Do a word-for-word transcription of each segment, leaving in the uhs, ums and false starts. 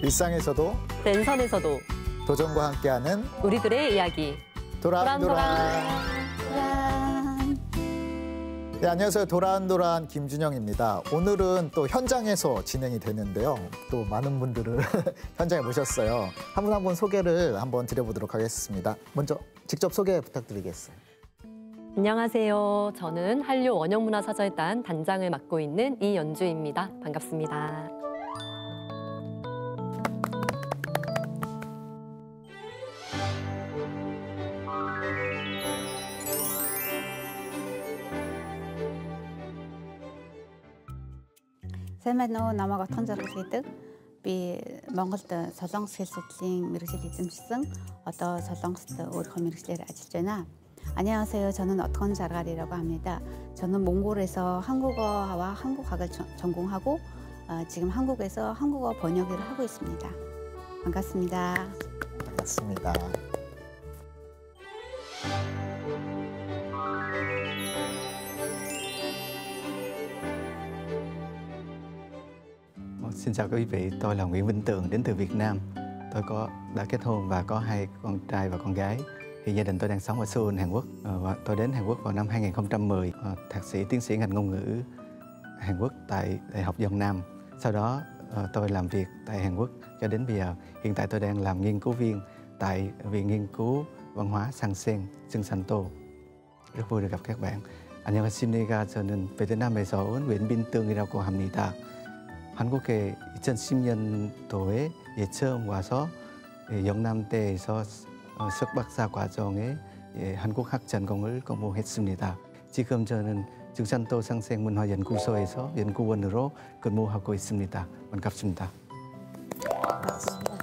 일상에서도 랜선에서도 도전과 함께하는 우리들의 이야기 도란도란. 도란. 네, 안녕하세요. 도란도란 김준영입니다. 오늘은 또 현장에서 진행이 되는데요. 또 많은 분들을 현장에 모셨어요. 한 분 한 분 소개를 한번 드려보도록 하겠습니다. 먼저 직접 소개 부탁드리겠어요. 안녕하세요. 저는 한류 원형문화사절단 단장을 맡고 있는 이연주입니다. 반갑습니다. Сайн байна уу? Намайг Отгон Жаргал гэдэг. Би Монголд Солонгос хэл судлалын мэргэжил эзэмшсэн. Одоо Солонгост өөрийнхөө мэргэжлээр ажиллаж байна. 안녕하세요. 저는 어트건 자갈이라고 합니다. 저는 몽골에서 한국어와 한국학을 전공하고 지금 한국에서 한국어 번역 일을 하고 있습니다. 반갑습니다. 반갑습니다. Xin chào quý vị, tôi là Nguyễn Vinh Tường đến từ Việt Nam. Tôi có đã kết hôn và có hai con trai và con gái. Hiện gia đình tôi đang sống ở Seoul, Hàn Quốc. Và tôi đến Hàn Quốc vào năm hai nghìn không trăm mười, thạc sĩ tiến sĩ ngành ngôn ngữ Hàn Quốc tại Đại học Giông Nam. Sau đó tôi làm việc tại Hàn Quốc cho đến bây giờ. Hiện tại tôi đang làm nghiên cứu viên tại Viện Nghiên cứu Văn hóa Sansen, Sungsanto. Rất vui được gặp các bạn. 안녕하십니까. 저는 베트남에서 온 웬빈등이라고 합니다. 한국에 이천십 년도에 예, 처음 와서 예, 영남대에서 어, 석박사 과정에 예, 한국학 전공을 공부했습니다. 지금 저는 증산도 상생문화연구소에서 연구원으로 근무하고 있습니다. 반갑습니다. 반갑습니다.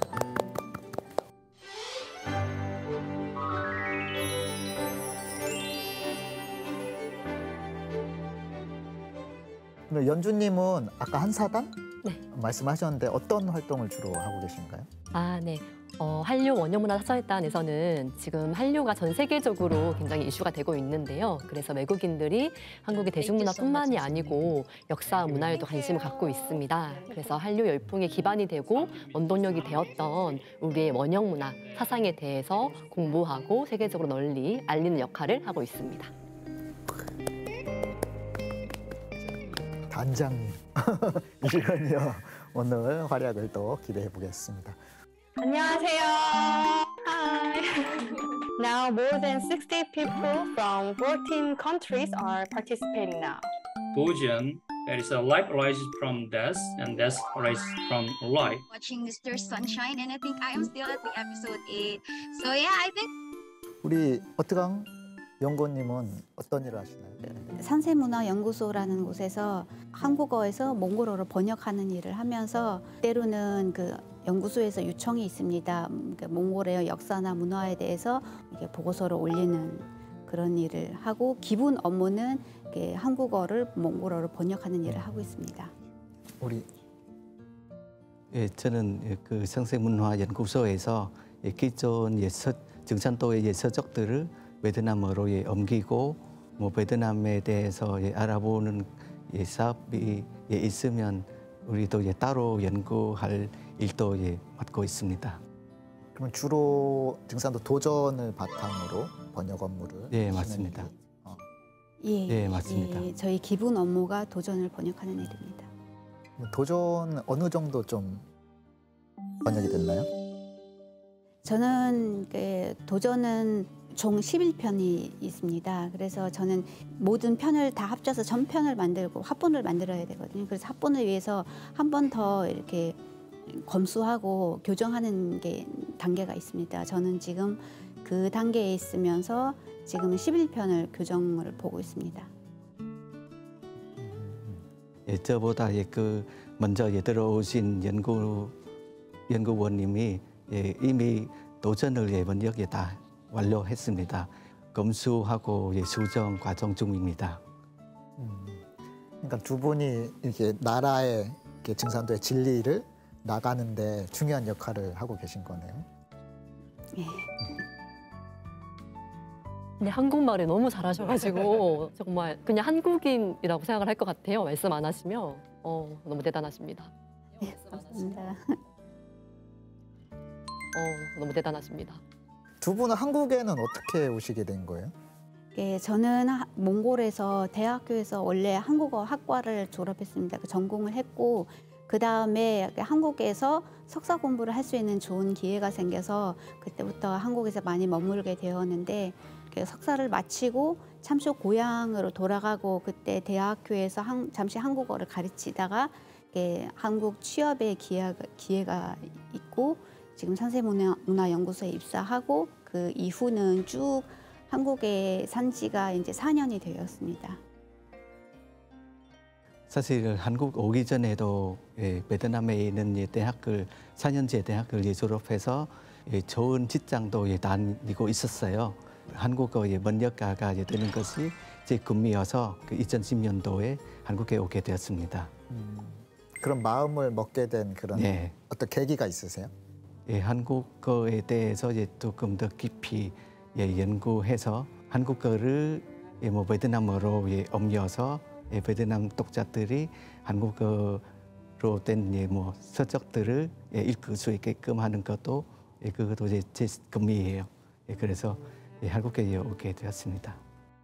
연주님은 아까 한사단? 네. 말씀하셨는데 어떤 활동을 주로 하고 계신가요? 아, 네. 어, 한류 원형문화사절단에서는 지금 한류가 전 세계적으로 굉장히 이슈가 되고 있는데요. 그래서 외국인들이 한국의 대중문화뿐만이 아니고 역사 문화에도 관심을 갖고 있습니다. 그래서 한류 열풍의 기반이 되고 원동력이 되었던 우리의 원형문화 사상에 대해서 공부하고 세계적으로 널리 알리는 역할을 하고 있습니다. 단장님, 이런요 오늘 활약을 또 기대해 보겠습니다. 안녕하세요. Hi. Now more than sixty people from fourteen countries are participating now. Dojan, that is a light arises from death, and death arises from light. Watching Mister Sunshine, and I think I am still at the episode eight. So yeah, I think. 우리 어트강 연구원님은 어떤 일을 하시나요? 산세문화연구소라는 곳에서 한국어에서 몽골어로 번역하는 일을 하면서 때로는 그 연구소에서 요청이 있습니다. 그러니까 몽골의 역사나 문화에 대해서 이게 보고서를 올리는 그런 일을 하고 기본 업무는 한국어를 몽골어로 번역하는 일을 하고 있습니다. 우리 예, 저는 그 상세문화연구소에서 예, 기존 예서 증산도의 예서적들을 베트남어로 예, 옮기고 뭐 베트남에 대해서 예, 알아보는 예, 사업이 예, 있으면 우리도 예, 따로 연구할 일도 예, 맡고 있습니다. 그러면 주로 증산도 도전을 바탕으로 번역 업무를 예, 맞습니다. 어. 예, 예, 맞습니다. 예, 저희 기본 업무가 도전을 번역하는 일입니다. 도전 어느 정도 좀 번역이 됐나요? 저는 그 도전은 총 십일 편이 있습니다. 그래서 저는 모든 편을 다 합쳐서 전편을 만들고 합본을 만들어야 되거든요. 그래서 합본을 위해서 한 번 더 이렇게 검수하고 교정하는 게 단계가 있습니다. 저는 지금 그 단계에 있으면서 지금 십일 편을 교정을 보고 있습니다. 예, 저보다 예, 그 먼저 예, 들어오신 연구 연구원님이 예, 이미 도전을 예, 번역에 다 완료했습니다. 검수하고 예, 수정 과정 중입니다. 음, 그러니까 두 분이 이렇게 나라의 이렇게 증산도의 진리를 나가는데 중요한 역할을 하고 계신 거네요. 예. 근데 한국말을 너무 잘하셔가지고 정말 그냥 한국인이라고 생각을 할 것 같아요. 말씀 안 하시면 어, 너무 대단하십니다. 예, 감사합니다. 어, 너무 대단하십니다. 두 분은 한국에는 어떻게 오시게 된 거예요? 예, 저는 하- 몽골에서 대학교에서 원래 한국어 학과를 졸업했습니다. 그 전공을 했고 그 다음에 한국에서 석사 공부를 할 수 있는 좋은 기회가 생겨서 그때부터 한국에서 많이 머물게 되었는데 그 석사를 마치고 잠시 고향으로 돌아가고 그때 대학교에서 한, 잠시 한국어를 가르치다가 예, 한국 취업의 기회가, 기회가 있고 지금 산세문화연구소에 입사하고 그 이후는 쭉 한국에 산 지가 이제 사 년이 되었습니다. 사실 한국 오기 전에도 예, 베트남에 있는 예, 대학을 사 년제 대학을 예, 졸업해서 예, 좋은 직장도 예, 다니고 있었어요. 한국어 예, 번역가가 예, 되는 것이 제 꿈이어서 그 이천십 년도에 한국에 오게 되었습니다. 음, 그런 마음을 먹게 된 그런 네. 어떤 계기가 있으세요? 예, 한국어에 대해서 이제 조금 더 깊이 예, 연구해서 한국어를 예, 뭐 베트남어로 예, 옮겨서 예, 베트남 독자들이 한국어로 된 예, 뭐 서적들을 예, 읽을 수 있게끔 하는 것도 예, 그것도 이제 제 꿈이에요. 예, 그래서 예, 한국에 예, 오게 되었습니다.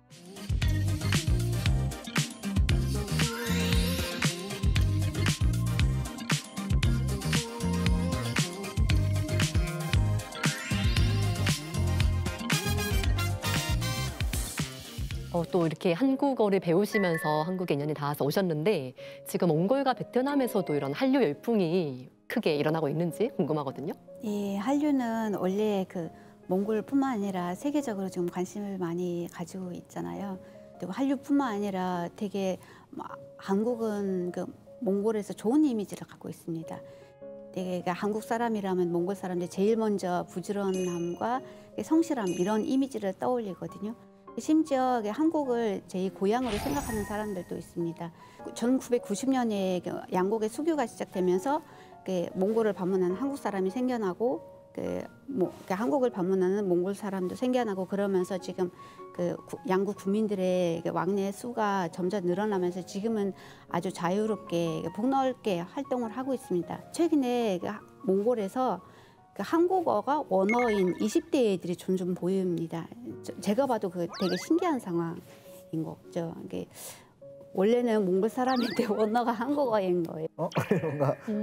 어, 또 이렇게 한국어를 배우시면서 한국에 인연이 닿아서 오셨는데 지금 몽골과 베트남에서도 이런 한류 열풍이 크게 일어나고 있는지 궁금하거든요. 예, 한류는 원래 그 몽골뿐만 아니라 세계적으로 지금 관심을 많이 가지고 있잖아요. 그리고 한류뿐만 아니라 되게 막 한국은 그 몽골에서 좋은 이미지를 갖고 있습니다. 되게 그러니까 한국 사람이라면 몽골 사람들 제일 먼저 부지런함과 성실함 이런 이미지를 떠올리거든요. 심지어 한국을 제일 고향으로 생각하는 사람들도 있습니다. 천구백구십 년에 양국의 수교가 시작되면서 몽골을 방문하는 한국 사람이 생겨나고 그 뭐 한국을 방문하는 몽골 사람도 생겨나고 그러면서 지금 그 양국 국민들의 왕래 수가 점점 늘어나면서 지금은 아주 자유롭게 폭넓게 활동을 하고 있습니다. 최근에 몽골에서 그 한국어가 원어인 이십 대 애들이 점점 보입니다. 제가 봐도 그 되게 신기한 상황인 거죠. 이게 원래는 몽골 사람인데 원어가 한국어인 거예요. 어? 뭔가 음.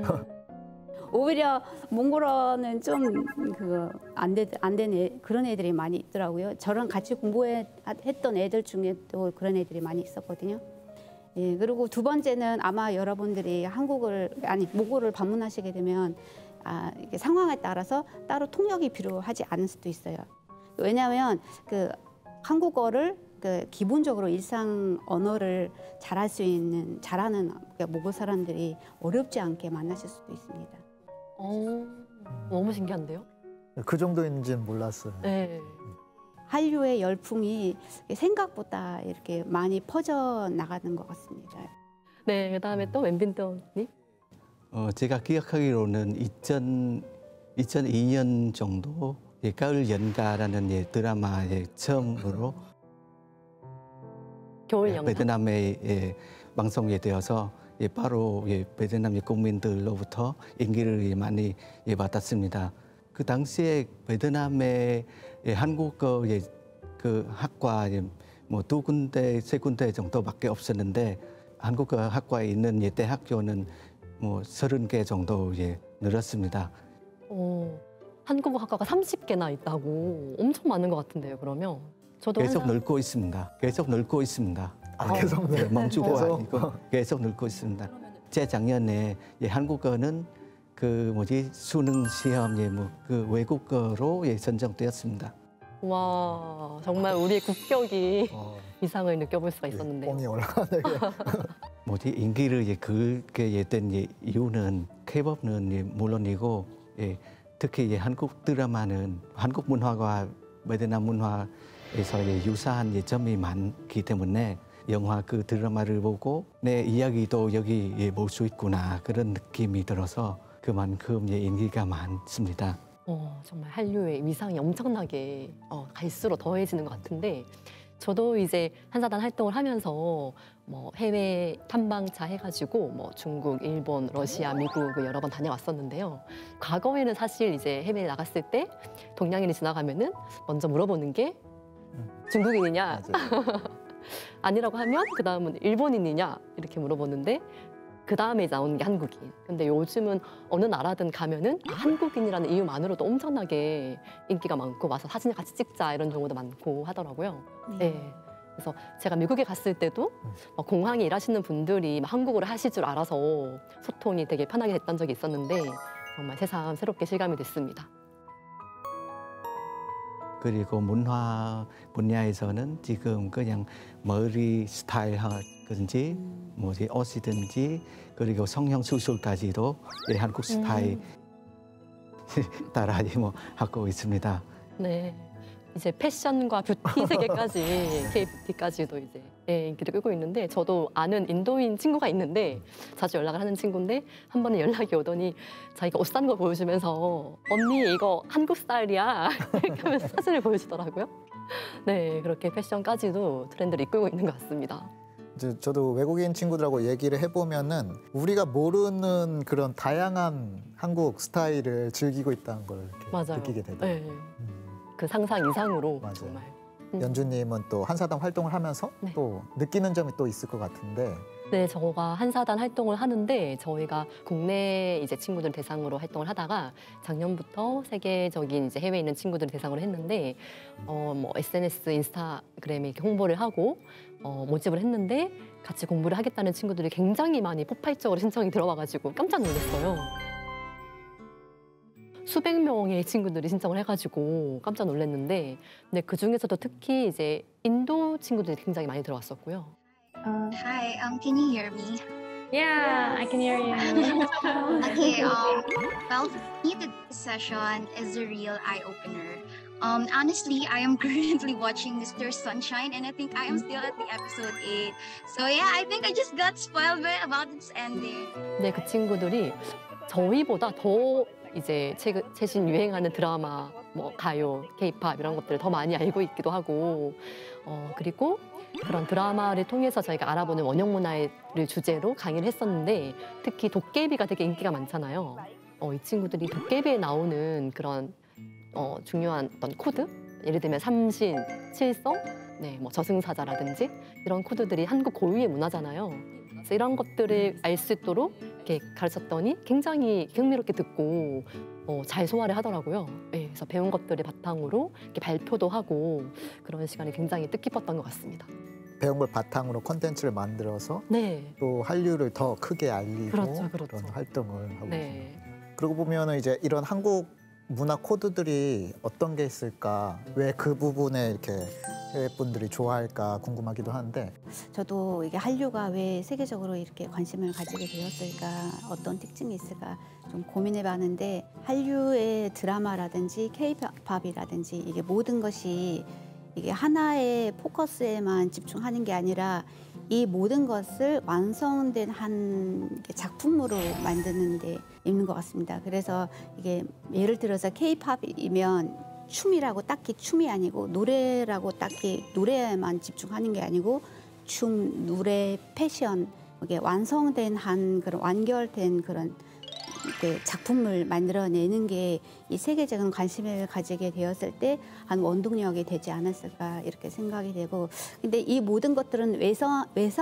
오히려 몽골어는 좀 그거 안 되, 안 되는 그런 애들이 많이 있더라고요. 저랑 같이 공부했던 애들 중에 또 그런 애들이 많이 있었거든요. 예, 그리고 두 번째는 아마 여러분들이 한국을 아니 몽골을 방문하시게 되면 아, 이게 상황에 따라서 따로 통역이 필요하지 않을 수도 있어요. 왜냐하면 그 한국어를 그 기본적으로 일상 언어를 잘할 수 있는 잘하는 몽골 사람들이 어렵지 않게 만나실 수도 있습니다. 어, 너무 신기한데요? 그 정도인지는 몰랐어요. 네. 한류의 열풍이 생각보다 이렇게 많이 퍼져 나가는 것 같습니다. 네, 그다음에 또 웬빈턴님. 어, 제가 기억하기로는 이천이 년 정도 예, 가을 연가라는 예, 드라마에 처음으로 겨울 예, 연가. 베트남에 예, 방송이 되어서 예, 바로 예, 베트남 국민들로부터 인기를 예, 많이 예, 받았습니다. 그 당시에 베트남의 예, 한국어 예, 그 학과 예, 뭐 두 군데, 세 군데 정도밖에 없었는데 한국어 학과에 있는 예, 대학교는 뭐 서른 개 정도 예, 늘었습니다. 어, 한국어 학과가 삼십 개나 있다고 엄청 많은 것 같은데요. 그러면 저도 계속 항상- 늘고 있습니다. 계속 늘고 있습니다. 아, 계속 네, 멈추고 계속? 아니고 계속 늘고 있습니다. 재작년에 예, 한국어는 그 뭐지 수능 시험에 뭐그 외국어로 예, 선정되었습니다. 와, 정말 우리의 국격이 어, 이상을 느껴볼 수가 있었는데요. 뽕이 올라가네. 뭐지 인기를 예, 그게 예, 된 예, 이유는 K-팝은 예, 물론이고 예, 특히 예, 한국 드라마는 한국 문화와 베트남 문화에서 예, 유사한 예, 점이 많기 때문에 영화 그 드라마를 보고 내 이야기도 여기 예, 볼 수 있구나 그런 느낌이 들어서 그만큼 예, 인기가 많습니다. 어, 정말 한류의 위상이 엄청나게 어, 갈수록 더해지는 것 같은데 저도 이제 한사단 활동을 하면서 뭐 해외 탐방차 해가지고 뭐 중국, 일본, 러시아, 미국 여러 번 다녀왔었는데요. 과거에는 사실 이제 해외에 나갔을 때 동양인이 지나가면은 먼저 물어보는 게 중국인이냐 아니라고 하면 그 다음은 일본인이냐 이렇게 물어보는데 그 다음에 나오는 게 한국인. 근데 요즘은 어느 나라든 가면은 한국인이라는 이유만으로도 엄청나게 인기가 많고 와서 사진을 같이 찍자 이런 경우도 많고 하더라고요. 네. 네. 그래서 제가 미국에 갔을 때도 공항에 일하시는 분들이 한국어를 하실 줄 알아서 소통이 되게 편하게 됐던 적이 있었는데 정말 새삼 새롭게 실감이 됐습니다. 그리고 문화 분야에서는 지금 그냥 머리 스타일이든지 뭐 옷이든지 그리고 성형 수술까지도 한국 스타일 음. 따라 뭐 하고 있습니다. 네, 이제 패션과 뷰티 세계까지 K-뷰티까지도 이제 예, 인기를 끌고 있는데 저도 아는 인도인 친구가 있는데 자주 연락을 하는 친구인데 한 번은 연락이 오더니 자기가 옷 사는 거 보여주면서 언니 이거 한국 스타일이야 이렇게 하면서 사진을 보여주더라고요. 네, 그렇게 패션까지도 트렌드를 이끌고 있는 것 같습니다. 이제 저도 외국인 친구들하고 얘기를 해보면은 우리가 모르는 그런 다양한 한국 스타일을 즐기고 있다는 걸 이렇게 맞아요. 느끼게 되더라고요. 네. 음. 그 상상 이상으로 맞아요. 정말. 연주님은 또 한사단 활동을 하면서 네. 또 느끼는 점이 또 있을 것 같은데. 네, 저가 한사단 활동을 하는데 저희가 국내 이제 친구들 대상으로 활동을 하다가 작년부터 세계적인 이제 해외에 있는 친구들 대상으로 했는데 어, 뭐 에스엔에스, 인스타그램에 이렇게 홍보를 하고 어, 모집을 했는데 같이 공부를 하겠다는 친구들이 굉장히 많이 폭발적으로 신청이 들어와가지고 깜짝 놀랐어요. 수백 명의 친구들이 신청을 해가지고 깜짝 놀랐는데, 근데 그 중에서도 특히 이제 인도 친구들이 굉장히 많이 들어왔었고요. Uh, Hi, um, can you hear me? Yeah, I can hear you. Okay, um, well, for me, the session is a real eye-opener. Um, honestly, I am currently watching Mister Sunshine, and I think I am still at the episode eight. So yeah, I think I just got spoiled by about its ending. 네, 그 친구들이 저희보다 더 이제 최근, 최신 유행하는 드라마, 뭐 가요, 케이팝 이런 것들을 더 많이 알고 있기도 하고, 어, 그리고 그런 드라마를 통해서 저희가 알아보는 원형 문화를 주제로 강의를 했었는데 특히 도깨비가 되게 인기가 많잖아요. 어, 이 친구들이 도깨비에 나오는 그런 어, 중요한 어떤 코드, 예를 들면 삼신, 칠성, 네, 뭐 저승사자라든지 이런 코드들이 한국 고유의 문화잖아요. 그래서 이런 것들을 알 수 있도록 이렇게 가르쳤더니 굉장히 흥미롭게 듣고 어, 잘 소화를 하더라고요. 네, 그래서 배운 것들을 바탕으로 이렇게 발표도 하고 그런 시간이 굉장히 뜻깊었던 것 같습니다. 배운 걸 바탕으로 콘텐츠를 만들어서 네. 또 한류를 더 크게 알리고 그렇죠, 그렇죠. 그런 활동을 하고 네. 있습니다. 그러고 보면은 이제 이런 한국 문화 코드들이 어떤 게 있을까, 왜 그 부분에 이렇게 해외 분들이 좋아할까 궁금하기도 한데. 저도 이게 한류가 왜 세계적으로 이렇게 관심을 가지게 되었을까, 어떤 특징이 있을까 좀 고민해봤는데, 한류의 드라마라든지 K-팝이라든지 이게 모든 것이 이게 하나의 포커스에만 집중하는 게 아니라 이 모든 것을 완성된 한 작품으로 만드는 데 있는 것 같습니다. 그래서 이게 예를 들어서 K-팝이면 춤이라고 딱히 춤이 아니고, 노래라고 딱히 노래에만 집중하는 게 아니고 춤, 노래, 패션, 이게 완성된 한 그런 완결된 그런 작품을 만들어내는 게 이 세계적인 관심을 가지게 되었을 때 한 원동력이 되지 않았을까 이렇게 생각이 되고, 근데 이 모든 것들은 외상,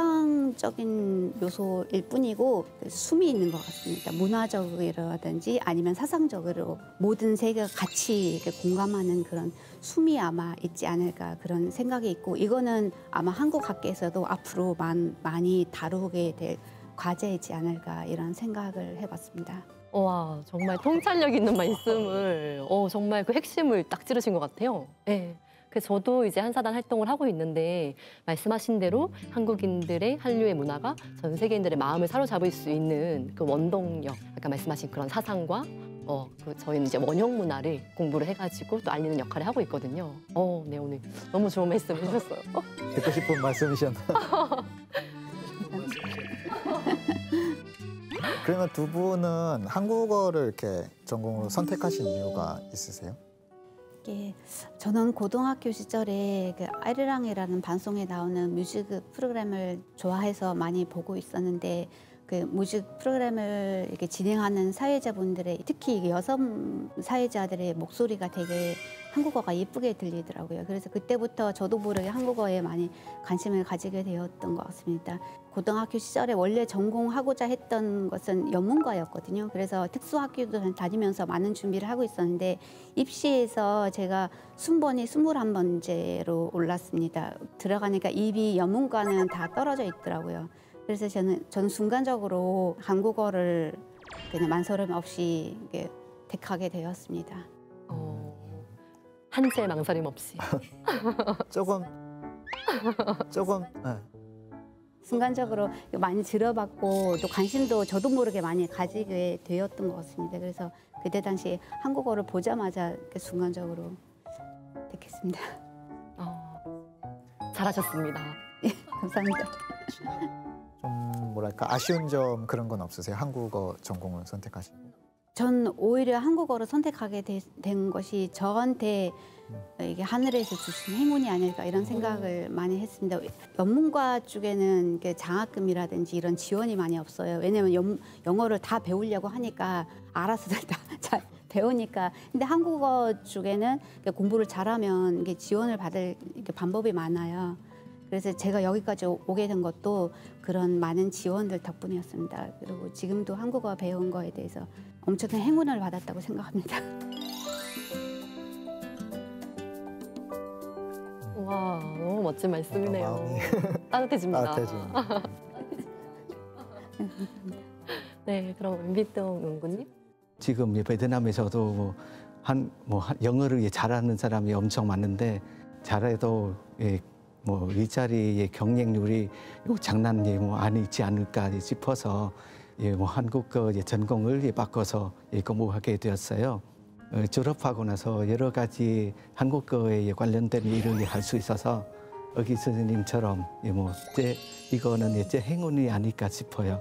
외상적인 요소일 뿐이고 숨이 있는 것 같습니다. 문화적이라든지 아니면 사상적으로 모든 세계가 같이 이렇게 공감하는 그런 숨이 아마 있지 않을까 그런 생각이 있고, 이거는 아마 한국 학계에서도 앞으로 만, 많이 다루게 될 과제이지 않을까 이런 생각을 해봤습니다. 와, 정말 통찰력 있는 말씀을 어, 정말 그 핵심을 딱 찌르신 것 같아요. 네. 그래서 저도 이제 한사단 활동을 하고 있는데 말씀하신 대로 한국인들의 한류의 문화가 전 세계인들의 마음을 사로잡을 수 있는 그 원동력, 아까 말씀하신 그런 사상과 어, 그 저희는 이제 원형 문화를 공부를 해가지고 또 알리는 역할을 하고 있거든요. 어, 네, 오늘 너무 좋은 말씀 해주셨어요. 듣고 싶은 말씀이셨나요? 그러면 두 분은 한국어를 이렇게 전공으로 선택하신 이유가 있으세요? 예, 저는 고등학교 시절에 그 아리랑이라는 방송에 나오는 뮤직 프로그램을 좋아해서 많이 보고 있었는데 그 뮤직 프로그램을 이렇게 진행하는 사회자분들의 특히 여성 사회자들의 목소리가 되게 한국어가 예쁘게 들리더라고요. 그래서 그때부터 저도 모르게 한국어에 많이 관심을 가지게 되었던 것 같습니다. 고등학교 시절에 원래 전공하고자 했던 것은 영문과였거든요. 그래서 특수학교도 다니면서 많은 준비를 하고 있었는데 입시에서 제가 순번이 스물한 번째로 올랐습니다. 들어가니까 입이 영문과는 다 떨어져 있더라고요. 그래서 저는, 저는 순간적으로 한국어를 그냥 만서름 없이 이렇게 택하게 되었습니다. 어, 한치의 망설임 없이. 조금 조금 네. 순간적으로 많이 들어봤고 또 관심도 저도 모르게 많이 가지게 되었던 것 같습니다. 그래서 그때 당시 한국어를 보자마자 이렇게 순간적으로 택했습니다. 어, 잘하셨습니다. 예, 감사합니다. 좀 뭐랄까 아쉬운 점 그런 건 없으세요? 한국어 전공을 선택하시고. 전 오히려 한국어를 선택하게 되, 된 것이 저한테 이게 하늘에서 주신 행운이 아닐까 이런 생각을 많이 했습니다. 영문과 쪽에는 장학금이라든지 이런 지원이 많이 없어요. 왜냐하면 영, 영어를 다 배우려고 하니까 알아서들 다 잘 배우니까. 근데 한국어 쪽에는 공부를 잘하면 이게 지원을 받을 이게 방법이 많아요. 그래서 제가 여기까지 오게 된 것도 그런 많은 지원들 덕분이었습니다. 그리고 지금도 한국어 배운 거에 대해서 엄청난 행운을 받았다고 생각합니다. 와, 너무 멋진 말씀이네요. 마음이 따뜻해집니다. 따뜻해집니다. 네, 그럼 은비동 연구님. 지금 베트남에서도 한 뭐 영어를 잘하는 사람이 엄청 많은데 잘해도 예, 뭐 일자리의 경쟁률이 장난이 뭐 아니지 않을까 싶어서 예, 뭐 한국어 전공을 예, 바꿔서 예, 공부하게 되었어요. 어, 졸업하고 나서 여러 가지 한국어에 관련된 일을 할 수 있어서 어기 선생님처럼 예, 뭐 제, 이거는 제 행운이 아닐까 싶어요.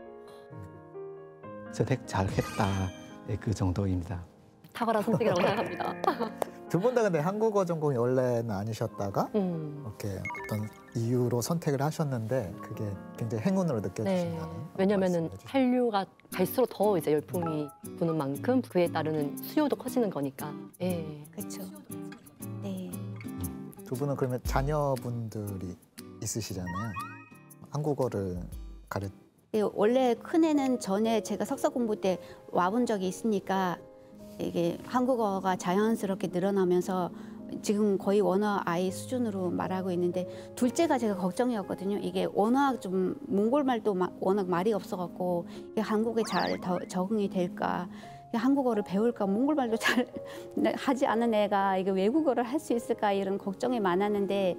선택 잘했다 예, 그 정도입니다. 탁월한 선택이라고 생각합니다. 두 분 다 근데 한국어 전공이 원래는 아니셨다가 음. 이렇게 어떤 이유로 선택을 하셨는데 그게 굉장히 행운으로 네. 느껴지신다는. 왜냐면은 말씀해 주시죠. 한류가 갈수록 더 이제 열풍이 부는 만큼 그에 따르는 수요도 커지는 거니까. 예. 그렇죠. 네. 두 분은 그러면 자녀분들이 있으시잖아요. 한국어를 가르. 예, 원래 큰애는 전에 제가 석사 공부 때 와본 적이 있으니까 이게 한국어가 자연스럽게 늘어나면서 지금 거의 원어 아이 수준으로 말하고 있는데 둘째가 제가 걱정이었거든요. 이게 워낙 좀 몽골 말도 마, 워낙 말이 없어갖고 이게 한국에 잘 더, 적응이 될까, 한국어를 배울까, 몽골 말도 잘 하지 않은 애가 이게 외국어를 할 수 있을까 이런 걱정이 많았는데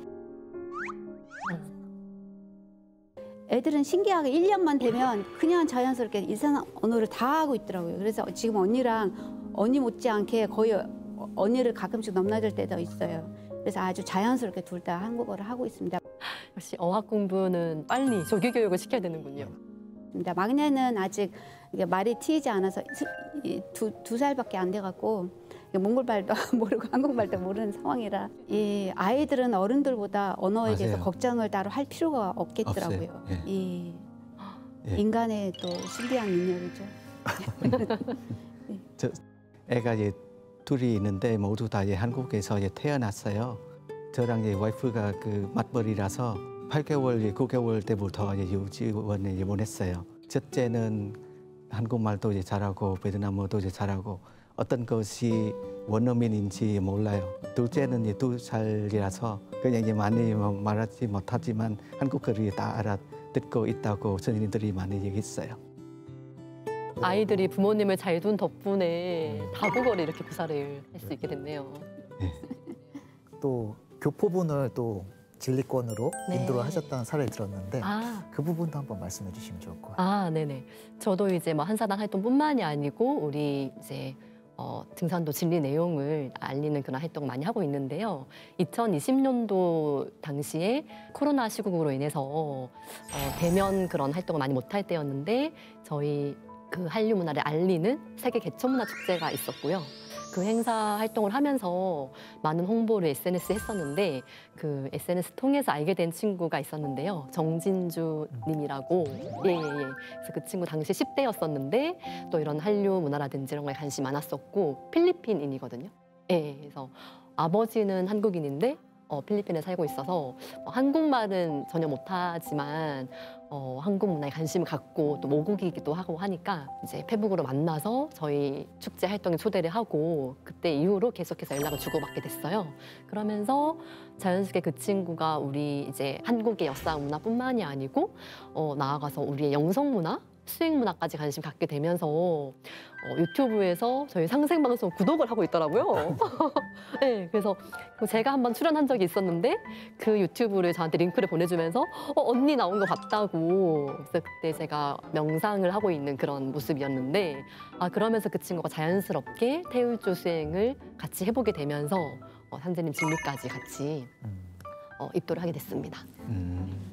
애들은 신기하게 일 년만 되면 그냥 자연스럽게 이상한 언어를 다 하고 있더라고요. 그래서 지금 언니랑 언니 못지않게 거의 언니를 가끔씩 넘나들 때도 있어요. 그래서 아주 자연스럽게 둘 다 한국어를 하고 있습니다. 역시 어학 공부는 빨리 조기 교육을 시켜야 되는군요. 막내는 아직 이게 말이 트이지 않아서 두, 두 살밖에 안 돼갖고 몽골 말도 모르고 한국 말도 모르는 상황이라 이 아이들은 어른들보다 언어에 대해서 맞아요. 걱정을 따로 할 필요가 없겠더라고요. 없어요. 예. 이 예. 인간의 또 신비한 능력이죠. 저 애가 이제 둘이 있는데 모두 다 이제 한국에서 이제 태어났어요. 저랑 이제 와이프가 그 맞벌이라서 팔 개월, 구 개월 때부터 이제 유치원에 이제 보냈어요. 첫째는 한국말도 이제 잘하고 베트남어도 이제 잘하고 어떤 것이 원어민인지 몰라요. 둘째는 이제 두 살이라서 그냥 이제 많이 말하지 못하지만 한국어를 다 알아듣고 있다고 선생님들이 많이 얘기했어요. 아이들이 부모님을 잘 둔 덕분에 다국어를 이렇게 구사를 할 수 있게 됐네요. 또 교포분을 또 진리권으로 네. 인도를 하셨다는 사례를 들었는데 아, 그 부분도 한번 말씀해 주시면 좋을 것 같아요. 아, 네네. 저도 이제 뭐 한사단 활동뿐만이 아니고 우리 이제 어, 등산도 진리 내용을 알리는 그런 활동 많이 하고 있는데요. 이천이십 년도 당시에 코로나 시국으로 인해서 어, 대면 그런 활동을 많이 못할 때였는데 저희 그 한류 문화를 알리는 세계 개천문화 축제가 있었고요. 그 행사 활동을 하면서 많은 홍보를 에스엔에스에 했었는데 그 에스엔에스 통해서 알게 된 친구가 있었는데요. 정진주 님이라고. 예, 예, 예. 그래서 그 친구 당시 십 대였었는데 또 이런 한류 문화라든지 이런 거에 관심이 많았었고 필리핀인이거든요. 예, 그래서 아버지는 한국인인데 어, 필리핀에 살고 있어서 어, 한국말은 전혀 못하지만 어, 한국 문화에 관심을 갖고 또 모국이기도 하고 하니까 이제 페북으로 만나서 저희 축제 활동에 초대를 하고 그때 이후로 계속해서 연락을 주고받게 됐어요. 그러면서 자연스럽게 그 친구가 우리 이제 한국의 역사 문화뿐만이 아니고 어, 나아가서 우리의 영성 문화, 수행 문화까지 관심 갖게 되면서 어, 유튜브에서 저희 상생 방송 구독을 하고 있더라고요. 네, 그래서 제가 한번 출연한 적이 있었는데 그 유튜브를 저한테 링크를 보내주면서 어, 언니 나온 거 봤다고. 그래서 그때 제가 명상을 하고 있는 그런 모습이었는데 아 그러면서 그 친구가 자연스럽게 태울조 수행을 같이 해보게 되면서 어, 상제님 진리까지 같이 어, 입도를 하게 됐습니다. 음.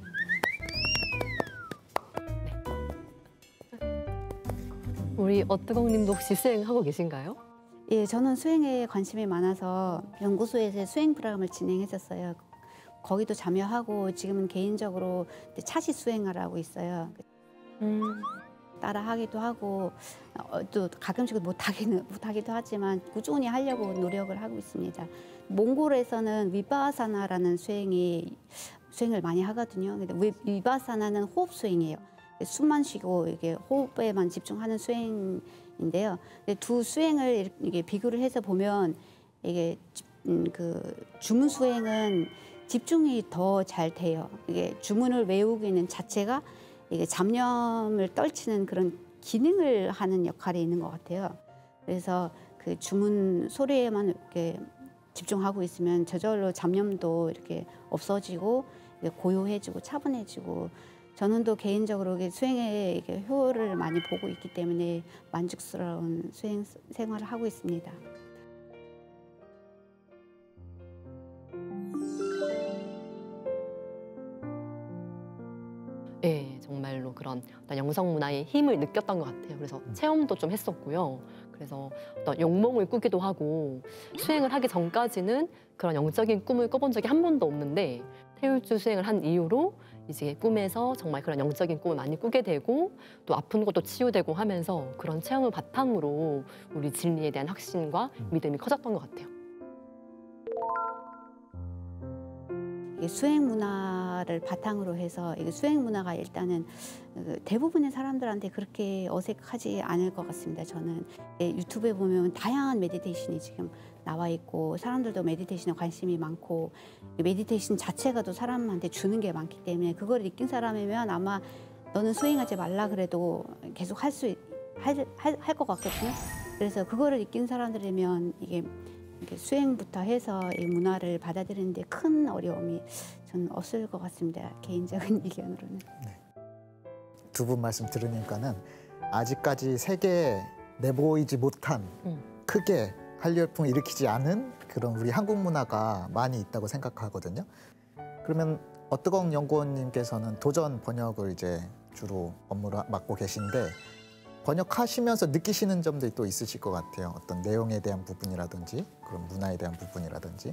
우리 어뜨공님도 혹시 수행하고 계신가요? 예, 저는 수행에 관심이 많아서 연구소에서 수행 프로그램을 진행했었어요. 거기도 참여하고 지금은 개인적으로 차시 수행을 하고 있어요. 음. 따라 하기도 하고 어, 또 가끔씩 못하기는 못하기도 하지만 꾸준히 하려고 노력을 하고 있습니다. 몽골에서는 위바사나라는 수행이 수행을 많이 하거든요. 근데 위바사나는 호흡 수행이에요. 숨만 쉬고 이게 호흡에만 집중하는 수행인데요. 두 수행을 이게 비교를 해서 보면 이게 음, 그 주문 수행은 집중이 더 잘 돼요. 이게 주문을 외우기는 자체가 이게 잡념을 떨치는 그런 기능을 하는 역할이 있는 것 같아요. 그래서 그 주문 소리에만 이렇게 집중하고 있으면 저절로 잡념도 이렇게 없어지고 고요해지고 차분해지고. 저는 또 개인적으로 수행에 효율을 많이 보고 있기 때문에 만족스러운 수행 생활을 하고 있습니다. 네, 정말로 그런 어떤 영성 문화의 힘을 느꼈던 것 같아요. 그래서 체험도 좀 했었고요. 그래서 어떤 용몽을 꾸기도 하고 수행을 하기 전까지는 그런 영적인 꿈을 꿔본 적이 한 번도 없는데 태울주 수행을 한 이후로 이제 꿈에서 정말 그런 영적인 꿈을 많이 꾸게 되고 또 아픈 것도 치유되고 하면서 그런 체험을 바탕으로 우리 진리에 대한 확신과 믿음이 커졌던 것 같아요. 이게 수행 문화를 바탕으로 해서 이게 수행 문화가 일단은 대부분의 사람들한테 그렇게 어색하지 않을 것 같습니다. 저는 유튜브에 보면 다양한 메디테이션이 지금 나와 있고 사람들도 메디테이션에 관심이 많고 메디테이션 자체가 또 사람한테 주는 게 많기 때문에 그걸 느낀 사람이면 아마 너는 수행하지 말라 그래도 계속 할 수 할 할 것 같거든요. 그래서 그거를 느낀 사람들이면 이게 수행부터 해서 이 문화를 받아들이는데 큰 어려움이 저는 없을 것 같습니다. 개인적인 의견으로는. 네. 두 분 말씀 들으니까는 아직까지 세계에 내보이지 못한 음. 크게 한류 열풍을 일으키지 않은 그런 우리 한국 문화가 많이 있다고 생각하거든요. 그러면 어뜨공 연구원님께서는 도전 번역을 이제 주로 업무를 맡고 계신데 번역하시면서 느끼시는 점들이 또 있으실 것 같아요. 어떤 내용에 대한 부분이라든지 그런 문화에 대한 부분이라든지.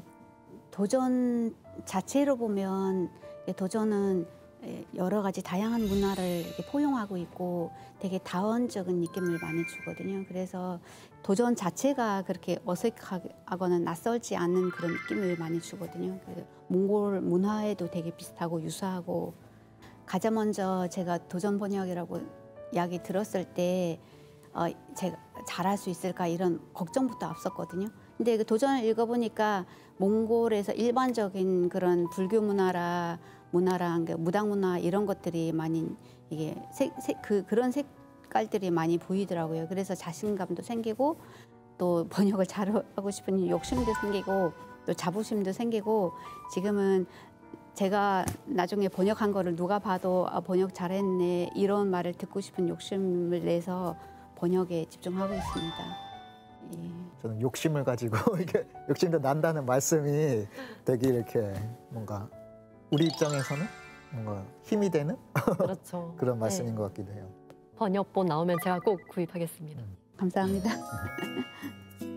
도전 자체로 보면 도전은 여러 가지 다양한 문화를 이렇게 포용하고 있고 되게 다원적인 느낌을 많이 주거든요. 그래서 도전 자체가 그렇게 어색하거나 낯설지 않는 그런 느낌을 많이 주거든요. 그 몽골 문화에도 되게 비슷하고 유사하고 가장 먼저 제가 도전 번역이라고 이야기 들었을 때 어, 제가 잘할 수 있을까 이런 걱정부터 앞섰거든요. 근데 그 도전을 읽어보니까 몽골에서 일반적인 그런 불교 문화라 문화랑 무당 문화 이런 것들이 많이 이게 색, 색, 그 그런 색깔들이 많이 보이더라고요. 그래서 자신감도 생기고 또 번역을 잘하고 싶은 욕심도 생기고 또 자부심도 생기고 지금은 제가 나중에 번역한 거를 누가 봐도 아, 번역 잘했네 이런 말을 듣고 싶은 욕심을 내서 번역에 집중하고 있습니다. 예. 저는 욕심을 가지고 이게 욕심도 난다는 말씀이 되게 이렇게 뭔가 우리 입장에서는 뭔가 힘이 되는 그렇죠. 그런 말씀인 네. 것 같기도 해요. 번역본 나오면 제가 꼭 구입하겠습니다. 감사합니다.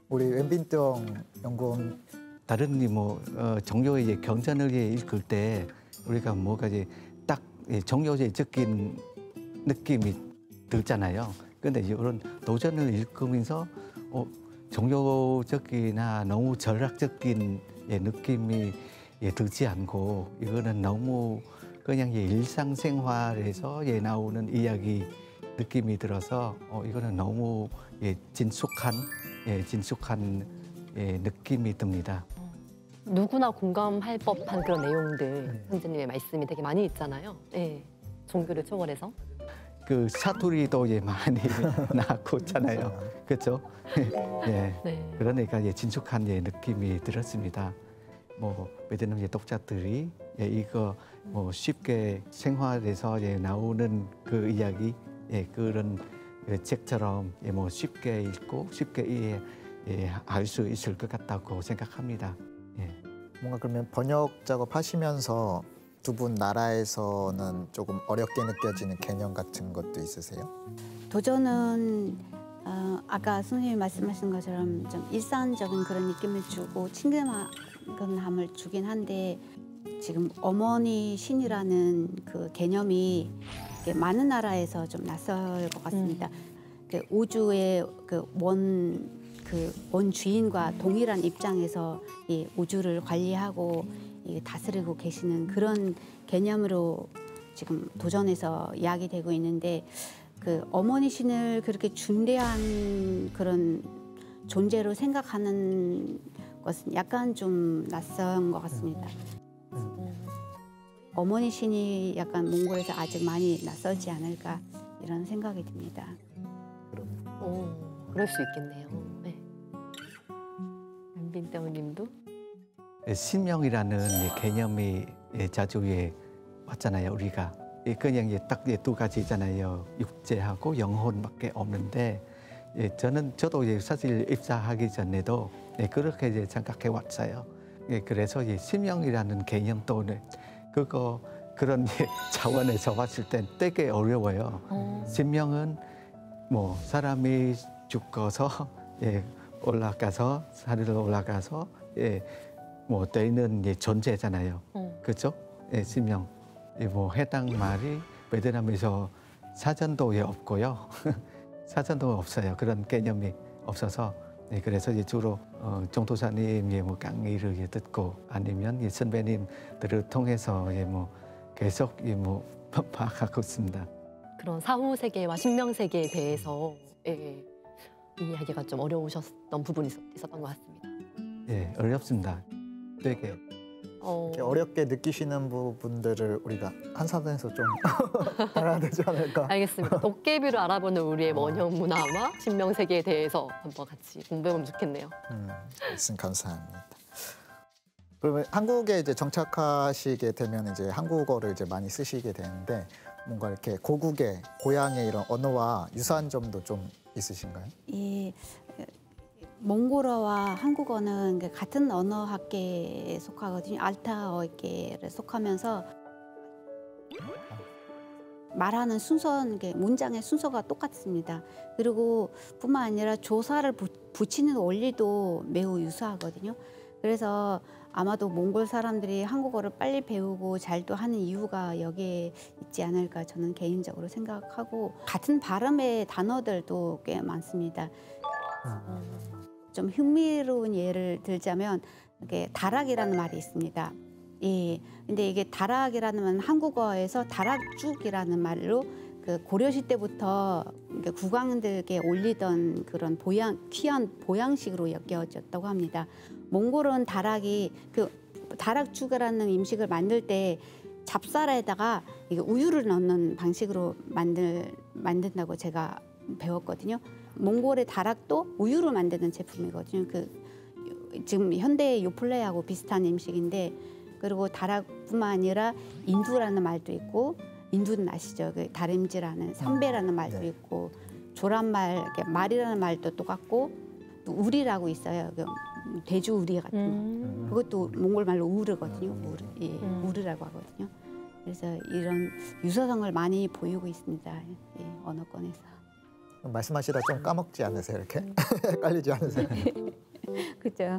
우리 웬빈병 연구원 다른 이 뭐 어, 종교의 이제 경전을 이제 읽을 때 우리가 뭐가 이제 딱 종교적인 느낌이 들잖아요. 근데 이런 도전을 읽으면서 어, 종교적이나 너무 절학적인 예, 느낌이 예, 들지 않고 이거는 너무 그냥 예, 일상생활에서 예, 나오는 이야기 느낌이 들어서 어, 이거는 너무 예, 진숙한 예, 진숙한 예, 느낌이 듭니다. 누구나 공감할 법한 그런 내용들 선생님의 말씀이 되게 많이 있잖아요. 예, 종교를 초월해서. 그 사투리도 예, 많이 나고 있잖아요. 그렇죠? 예. 네. 그러니까 예, 진숙한 예, 느낌이 들었습니다. 뭐 베트남 예, 독자들이 예, 이거 뭐 쉽게 생활에서 예, 나오는 그 이야기 예, 그런 예, 책처럼 예, 뭐 쉽게 읽고 쉽게 이해 예, 알 수 있을 것 같다고 생각합니다. 예. 뭔가 그러면 번역 작업하시면서 두 분 나라에서는 조금 어렵게 느껴지는 개념 같은 것도 있으세요? 도전은 어, 아까 선생님이 말씀하신 것처럼 좀 일상적인 그런 느낌을 주고 친근함을 주긴 한데 지금 어머니 신이라는 그 개념이 많은 나라에서 좀 낯설 것 같습니다. 음. 그 우주의 그 원 그 원주인과 동일한 입장에서 이 우주를 관리하고 이 다스리고 계시는 그런 개념으로 지금 도전에서 이야기되고 있는데 그 어머니 신을 그렇게 중대한 그런 존재로 생각하는 것은 약간 좀 낯선 것 같습니다. 어머니 신이 약간 몽골에서 아직 많이 낯설지 않을까 이런 생각이 듭니다. 오, 그럴 수 있겠네요. 네. 빈병님도 신명이라는 예, 개념이 예, 자주 예, 왔잖아요. 우리가 예, 그냥 예, 딱 두 가지 있잖아요. 육체하고 영혼밖에 없는데 예, 저는 저도 예, 사실 입사하기 전에도 예, 그렇게 이제 생각해 왔어요. 예, 그래서 예, 신명이라는 개념도 네, 그거 그런 예, 차원에서 봤을 땐 되게 어려워요. 어. 신명은 뭐 사람이 죽어서 예, 올라가서 산으로 올라가서 예, 뭐 되는 예, 존재잖아요. 어. 그렇죠? 예, 신명. 예, 뭐 해당 말이 베트남에서 사전도 예, 없고요. 사전도 없어요. 그런 개념이 없어서 예, 그래서 이제 주로 어, 정도사님 예, 뭐 강의를 예, 듣고 아니면 예, 선배님들을 통해서 예, 뭐 계속 예, 뭐 파악하고 있습니다. 그런 사후 세계와 신명 세계에 대해서 예, 이야기가 좀 어려우셨던 부분이 있, 있었던 것 같습니다. 예, 어렵습니다. 되게 어... 이렇게 어렵게 느끼시는 부분들을 우리가 한사단에서 좀 알아야 되지 않을까? 알겠습니다. 도깨비를 알아보는 우리의 원형 문화와 신명 세계에 대해서 한번 같이 공부해보면 좋겠네요. 음, 말씀 감사합니다. 그러면 한국에 이제 정착하시게 되면 이제 한국어를 이제 많이 쓰시게 되는데 뭔가 이렇게 고국의 고향의 이런 언어와 유사한 점도 좀 있으신가요? 예, 몽골어와 한국어는 같은 언어 학계에 속하거든요. 알타어계를 속하면서 말하는 순서, 문장의 순서가 똑같습니다. 그리고 뿐만 아니라 조사를 붙이는 원리도 매우 유사하거든요. 그래서 아마도 몽골 사람들이 한국어를 빨리 배우고 잘도 하는 이유가 여기에 있지 않을까 저는 개인적으로 생각하고 같은 발음의 단어들도 꽤 많습니다. 좀 흥미로운 예를 들자면 이게 다락이라는 말이 있습니다. 예, 근데 이게 다락이라는 말은 한국어에서 다락죽이라는 말로 그 고려시 때부터 국왕들에게 올리던 그런 보양 귀한 보양식으로 여겨졌다고 합니다. 몽골은 다락이 그 다락죽이라는 음식을 만들 때 잡쌀에다가 이게 우유를 넣는 방식으로 만들 만든다고 제가 배웠거든요. 몽골의 다락도 우유로 만드는 제품이거든요. 그 지금 현대의 요플레하고 비슷한 음식인데 그리고 다락뿐만 아니라 인두라는 말도 있고 인두는 아시죠? 그 다림쥐라는 삼배라는 말도 네. 있고 조란말 말이라는 말도 똑같고 또 우리라고 있어요. 그 돼지 우리 같은 거. 음. 그것도 몽골 말로 우르거든요. 우르, 예, 음. 우르라고 하거든요. 그래서 이런 유사성을 많이 보이고 있습니다. 예, 언어권에서. 말씀하시다 좀 까먹지 않으세요? 이렇게 헷갈리지 않으세요? 그죠.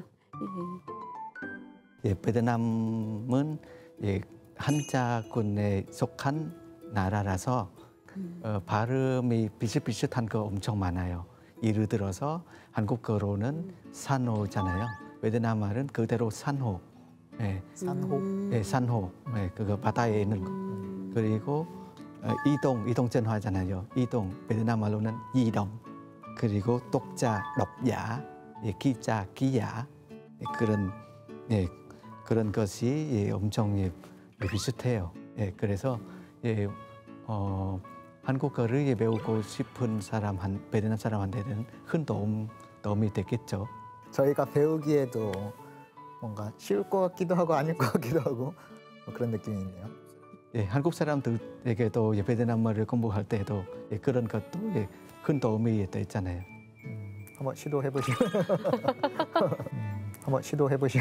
예, 베트남은 예, 한자군에 속한 나라라서 어, 발음이 비슷비슷한 거 엄청 많아요. 예를 들어서 한국어로는 산호잖아요. 베트남 말은 그대로 산호. 예, 산호. 예, 산호. 예, 그거 바다에 있는 거. 그리고 어, 이동, 이동전화잖아요. 이동, 베트남 말로는 이동. 그리고 독자, 럽야, 예, 기자, 기야. 예, 그런 예, 그런 것이 예, 엄청 예, 비슷해요. 예, 그래서 예, 어, 한국어를 예, 배우고 싶은 사람, 한, 베트남 사람한테는 큰 도움, 도움이 되겠죠. 저희가 배우기에도 뭔가 쉬울 것 같기도 하고 아닐 것 같기도 하고 뭐 그런 느낌이 있네요. 예, 한국 사람들에게도 예, 베트남어를 공부할 때도 예, 그런 것도 예, 큰 도움이 됐잖아요. 음, 한번 시도해 보시면 음, 한번 시도해 보시면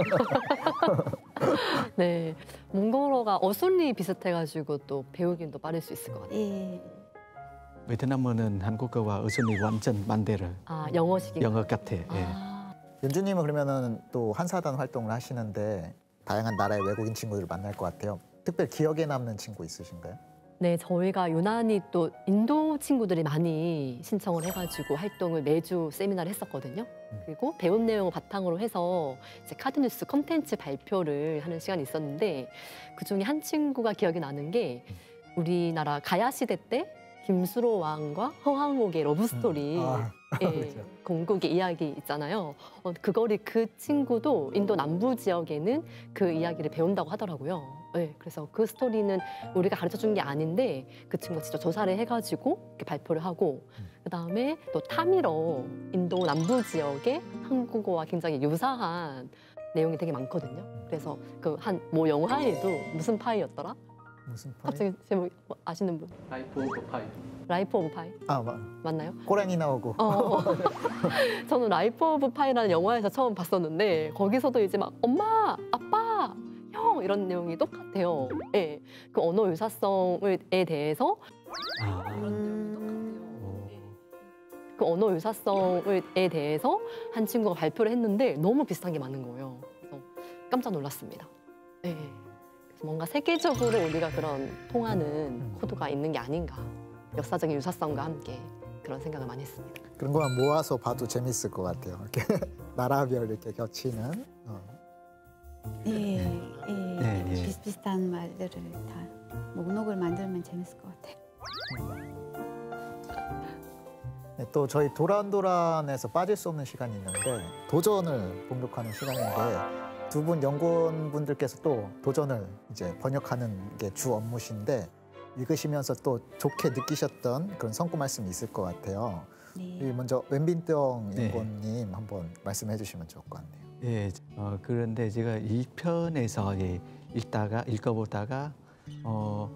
네, 몽골어가 어순이 비슷해가지고 또 배우기는 더 빠를 수 있을 것 같아요. 예. 베트남어는 한국어와 어순이 완전 반대로 아, 영어식인가요? 영어 같아. 예. 아, 연주님은 그러면은 또 한사단 활동을 하시는데 다양한 나라의 외국인 친구들을 만날 것 같아요. 특별히 기억에 남는 친구 있으신가요? 네, 저희가 유난히 또 인도 친구들이 많이 신청을 해가지고 활동을 매주 세미나를 했었거든요. 그리고 배운 내용을 바탕으로 해서 이제 카드뉴스 콘텐츠 발표를 하는 시간이 있었는데 그중에 한 친구가 기억이 나는 게 우리나라 가야 시대 때 김수로 왕과 허황옥의 러브스토리 아, 예, 그렇죠. 건국의 이야기 있잖아요. 어, 그거를 그 친구도 인도 남부 지역에는 그 이야기를 배운다고 하더라고요. 예, 그래서 그 스토리는 우리가 가르쳐 준 게 아닌데 그 친구가 직접 조사를 해가지고 이렇게 발표를 하고 그 다음에 또 타밀어 인도 남부 지역의 한국어와 굉장히 유사한 내용이 되게 많거든요. 그래서 그 한 뭐 영화에도 무슨 파이였더라? 무슨 파이? 갑자기 제목 뭐 아시는 분? 라이프 오브 파이. 라이프 오브 파이 아, 마, 맞나요? 꼬랭이 나오고. 어, 저는 라이프 오브 파이라는 영화에서 처음 봤었는데 거기서도 이제 막 엄마, 아빠, 형 이런 내용이 똑같아요. 예, 그 언어 유사성에 대해서 아, 음. 그 언어 유사성에 대해서 한 친구가 발표를 했는데 너무 비슷한 게 많은 거예요. 그래서 깜짝 놀랐습니다. 예, 그래서 뭔가 세계적으로 우리가 그런 통하는 코드가 있는 게 아닌가. 역사적인 유사성과 함께 그런 생각을 많이 했습니다. 그런 것만 모아서 봐도 재밌을 것 같아요. 이렇게 나라별 이렇게 겹치는. 어. 예, 예. 예, 예. 비슷비슷한 말들을 다 목록을 만들면 재밌을 것 같아요. 네, 또 저희 도란도란에서 빠질 수 없는 시간이 있는데 도전을 봉독하는 시간인데 두 분 연구원분들께서 또 도전을 이제 번역하는 게 주 업무신데 읽으시면서 또 좋게 느끼셨던 그런 성구 말씀이 있을 것 같아요. 네. 이 먼저 웬빈병 네. 연구원님 한번 말씀해 주시면 좋을 것 같네요. 예, 어, 그런데 제가 일 편에서 예, 읽다가 읽어보다가 어,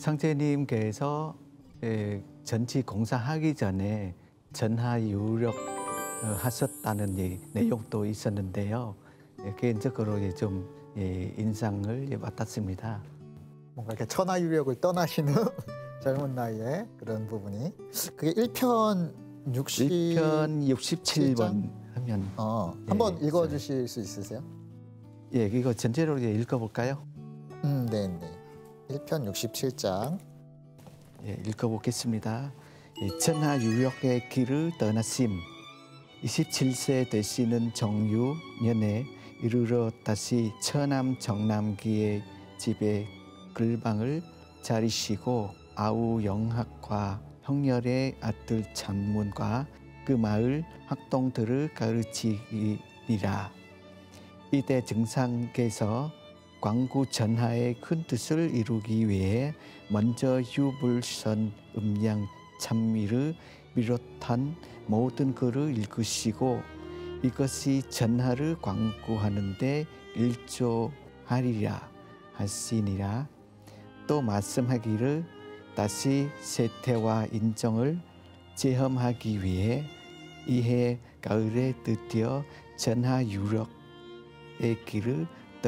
상제님께서 예, 전지 공사하기 전에 전하 유력 어, 하셨다는 예, 내용도 있었는데요. 예, 개인적으로 예, 좀 예, 인상을 예, 받았습니다. 뭔가 이렇게 천하유력을 떠나시는 젊은 나이에 그런 부분이 그게 일 편 육십 일 편 육십칠 번 하면 어, 예, 한번 있어요. 읽어주실 수 있으세요? 예, 이거 전체로 예, 읽어볼까요? 음, 네, 네. 일 편 육십칠 장. 예, 읽어보겠습니다. 예, 천하 유력의 길을 떠나심. 이십칠 세 되시는 정유 년에 이르러 다시 처남 정남기의 집에 글방을 차리시고 아우 영학과 형렬의 아들 찬문과 그 마을 학동들을 가르치리라. 이때 증상께서 광구 전하의 큰 뜻을 이루기 위해 먼저 유불선 음양 찬미를 비롯한 모든 글을 읽으시고 이것이 전하를 광구하는 데 일조하리라 하시니라. 또 말씀하기를 다시 세태와 인정을 체험하기 위해 이해 가을에 드디어 전하 유력의 길을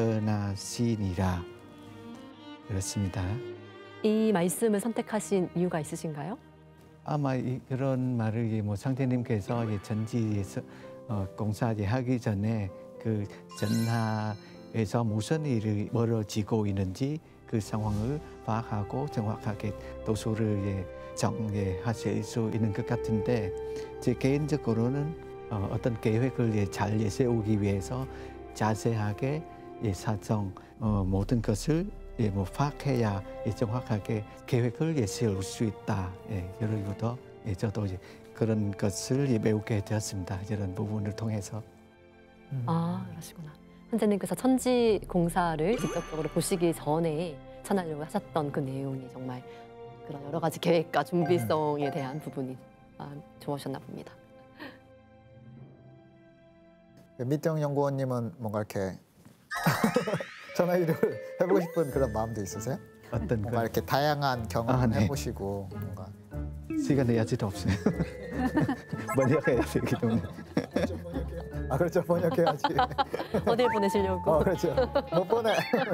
떠나시니라. 그렇습니다. 이 말씀을 선택하신 이유가 있으신가요? 아마 이, 이런 말을 이, 뭐 상태님께서 이 전지에서 어, 공사 이제 하기 전에 그 전하에서 무슨 일이 벌어지고 있는지 그 상황을 파악하고 정확하게 도수를 예, 정하실 수 있는 것 같은데 제 개인적으로는 어, 어떤 계획을 예, 잘 예, 세우기 위해서 자세하게 예, 사정 어, 모든 것을 예, 뭐 파악해야 예, 정확하게 계획을 예, 세울 수 있다. 예, 이런 이유도 예, 저도 이제 그런 것을 예, 배우게 되었습니다. 이런 부분을 통해서. 음. 아, 그러시구나. 선생님께서 천지 공사를 직접적으로 보시기 전에 천하려고 하셨던 그 내용이 정말 그런 여러 가지 계획과 준비성에 대한 부분이 아, 좋으셨나 봅니다. 민병 연구원님은 뭔가 이렇게 전화기를 해보고 싶은 그런 마음도 있으세요? 어떤 뭔가 거 이렇게 다양한 경험 아, 네. 해보시고 뭔가 시간이 아직도 없어요. 번역해야 되기 때문에. 아 그렇죠 번역해야지. 어딜 보내시려고? 어 그렇죠 못 보내.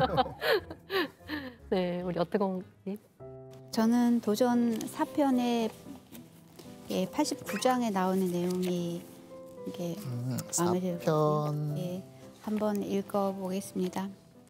네, 우리 어태공님. 저는 도전 사 편의 예, 팔십구 장에 나오는 내용이 이게 음, 마음에 들거든요. 사편 예, 한번 읽어보겠습니다.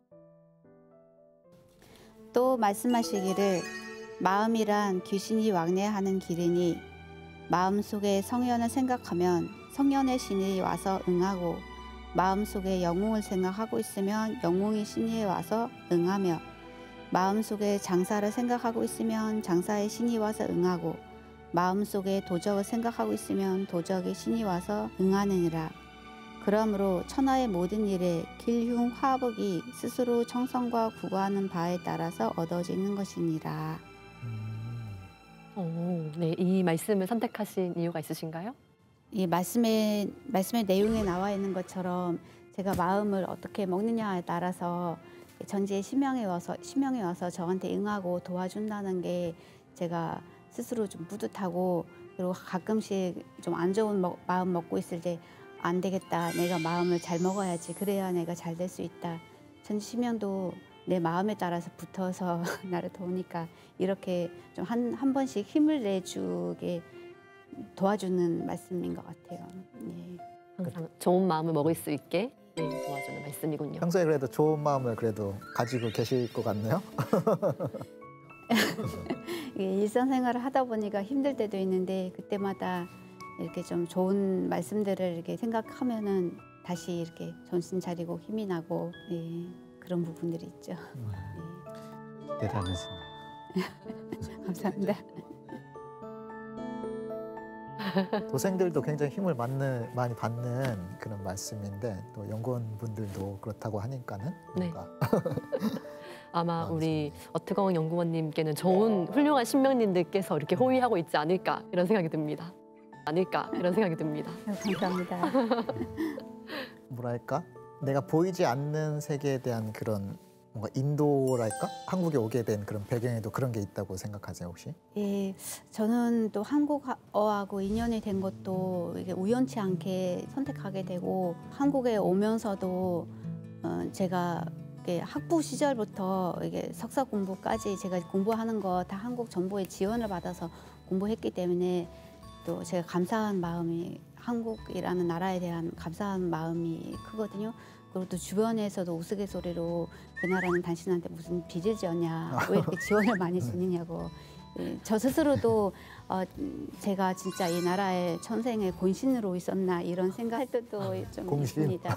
또 말씀하시기를 마음이란 귀신이 왕래하는 길이니 마음속에 성현을 생각하면 성현의 신이 와서 응하고 마음속에 영웅을 생각하고 있으면 영웅이 신이 와서 응하며 마음속에 장사를 생각하고 있으면 장사의 신이 와서 응하고 마음속에 도적을 생각하고 있으면 도적의 신이 와서 응하느니라. 그러므로 천하의 모든 일에 길흉 화복이 스스로 청성과 구가하는 바에 따라서 얻어지는 것이니라. 오, 네, 이 말씀을 선택하신 이유가 있으신가요? 이 말씀의 말씀의 내용에 나와 있는 것처럼 제가 마음을 어떻게 먹느냐에 따라서 전지의 신명에 와서 신명에 와서 저한테 응하고 도와준다는 게 제가 스스로 좀 뿌듯하고 그리고 가끔씩 좀 안 좋은 먹, 마음 먹고 있을 때 안 되겠다. 내가 마음을 잘 먹어야지. 그래야 내가 잘 될 수 있다. 전지 신명도 내 마음에 따라서 붙어서 나를 도우니까 이렇게 좀 한 한 번씩 힘을 내주게 도와주는 말씀인 것 같아요. 네. 항상 좋은 마음을 먹을 수 있게 네, 도와주는 말씀이군요. 평소에 그래도 좋은 마음을 그래도 가지고 계실 것 같네요. 이게 일상생활을 하다 보니까 힘들 때도 있는데 그때마다 이렇게 좀 좋은 말씀들을 이렇게 생각하면은 다시 이렇게 정신 차리고 힘이 나고 예, 그런 부분들이 있죠. 네. 대단하십니다. 감사합니다. 도생들도 굉장히 힘을 받는, 많이 받는 그런 말씀인데 또 연구원분들도 그렇다고 하니까는 네. 뭔가 아마 아, 우리 어태공 연구원님께는 좋은 훌륭한 신명님들께서 이렇게 호위하고 있지 않을까 이런 생각이 듭니다. 아닐까 이런 생각이 듭니다. 감사합니다. 뭐랄까 내가 보이지 않는 세계에 대한 그런 뭔가 인도랄까 한국에 오게 된 그런 배경에도 그런 게 있다고 생각하세요 혹시? 예, 저는 또 한국어하고 인연이 된 것도 이게 우연치 않게 선택하게 되고 한국에 오면서도 어, 제가 이게 학부 시절부터 이게 석사 공부까지 제가 공부하는 거 다 한국 정부의 지원을 받아서 공부했기 때문에 또 제가 감사한 마음이 한국이라는 나라에 대한 감사한 마음이 크거든요. 그리고 또 주변에서도 우스갯소리로 그 나라는 당신한테 무슨 빚을 지었냐, 왜 이렇게 지원을 많이 주느냐고. 예, 저 스스로도 어, 제가 진짜 이 나라의 천생의 본신으로 있었나 이런 생각할 때도 좀 공신. 있습니다.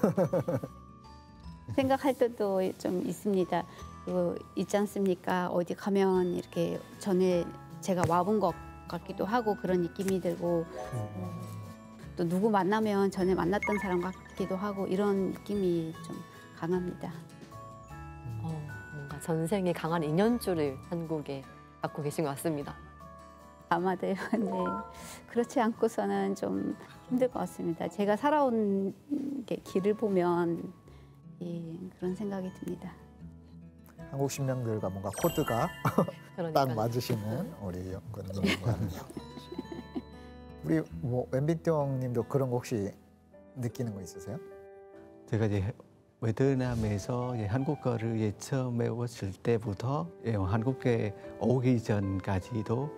생각할 때도 좀 있습니다. 그리고 있지 않습니까? 어디 가면 이렇게 전에 제가 와본 것 같기도 하고 그런 느낌이 들고 또 누구 만나면 전에 만났던 사람 같기도 하고 이런 느낌이 좀 강합니다. 어, 뭔가 전생에 강한 인연줄을 한국에 갖고 계신 것 같습니다. 아마도요. 네. 그렇지 않고서는 좀 힘들 것 같습니다. 제가 살아온 게 길을 보면 예, 그런 생각이 듭니다. 한국 신명들과 뭔가 코드가 딱 그러니까요. 맞으시는 우리 연구원님 같네요. 우리 뭐 웬빈병님도 그런 거 혹시 느끼는 거 있으세요? 제가 이제 베트남에서 이제 한국어를 이제 처음 배웠을 때부터 예, 한국에 오기 전까지도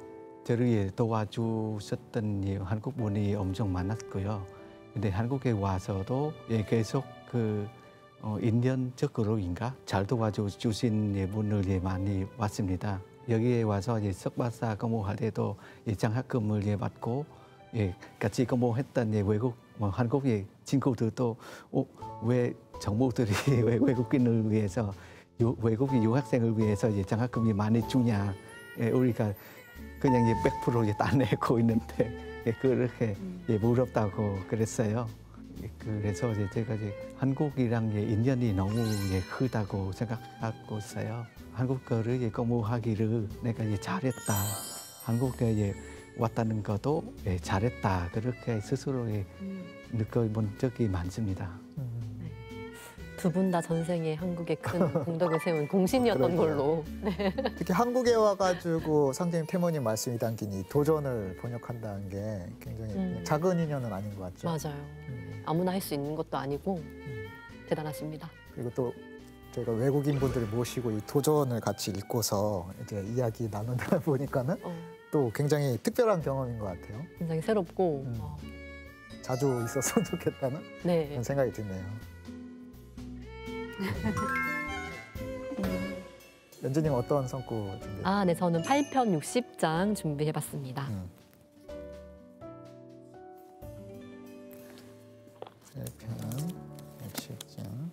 저를 예, 도와주셨던 예, 한국 분이 엄청 많았고요. 근데 한국에 와서도 예, 계속 그 어, 인연적으로인가 잘 도와주신 예, 분을 예, 많이 왔습니다. 여기에 와서 예, 석박사 공부할 때도 예, 장학금을 예, 받고 예, 같이 공부했던 예, 외국 뭐, 한국의 친구들도 어, 왜 정부들이 왜 외국인을 위해서 유, 외국인 유학생을 위해서 예, 장학금이 많이 주냐? 예, 우리가 그냥 예, 백 퍼센트 예, 따내고 있는데 예, 그렇게 예, 부럽다고 그랬어요. 예, 그래서 이제 제가 이제 한국이랑 예, 인연이 너무 예, 크다고 생각하고 있어요. 한국어를 예, 공부하기를 내가 예, 잘했다. 한국에 예, 왔다는 것도 예, 잘했다. 그렇게 스스로 예, 느껴본 적이 많습니다. 두 분 다 전생에 한국에 큰 공덕을 세운 공신이었던 걸로. 네. 특히 한국에 와가지고 상제님 태모님 말씀이 담긴 이 도전을 번역한다는 게 굉장히 음. 작은 인연은 아닌 것 같죠. 맞아요. 음. 아무나 할 수 있는 것도 아니고 음. 대단하십니다. 그리고 또 저희가 외국인 분들을 모시고 이 도전을 같이 읽고서 이제 이야기 나누다 보니까는 어, 또 굉장히 특별한 경험인 것 같아요. 굉장히 새롭고 음. 어, 자주 있었으면 좋겠다는 네. 그런 생각이 드네요. 연주님 어떤 선구 준비? 아, 네, 저는 팔 편 육십 장 준비해봤습니다. 음. 팔 편 육십 장.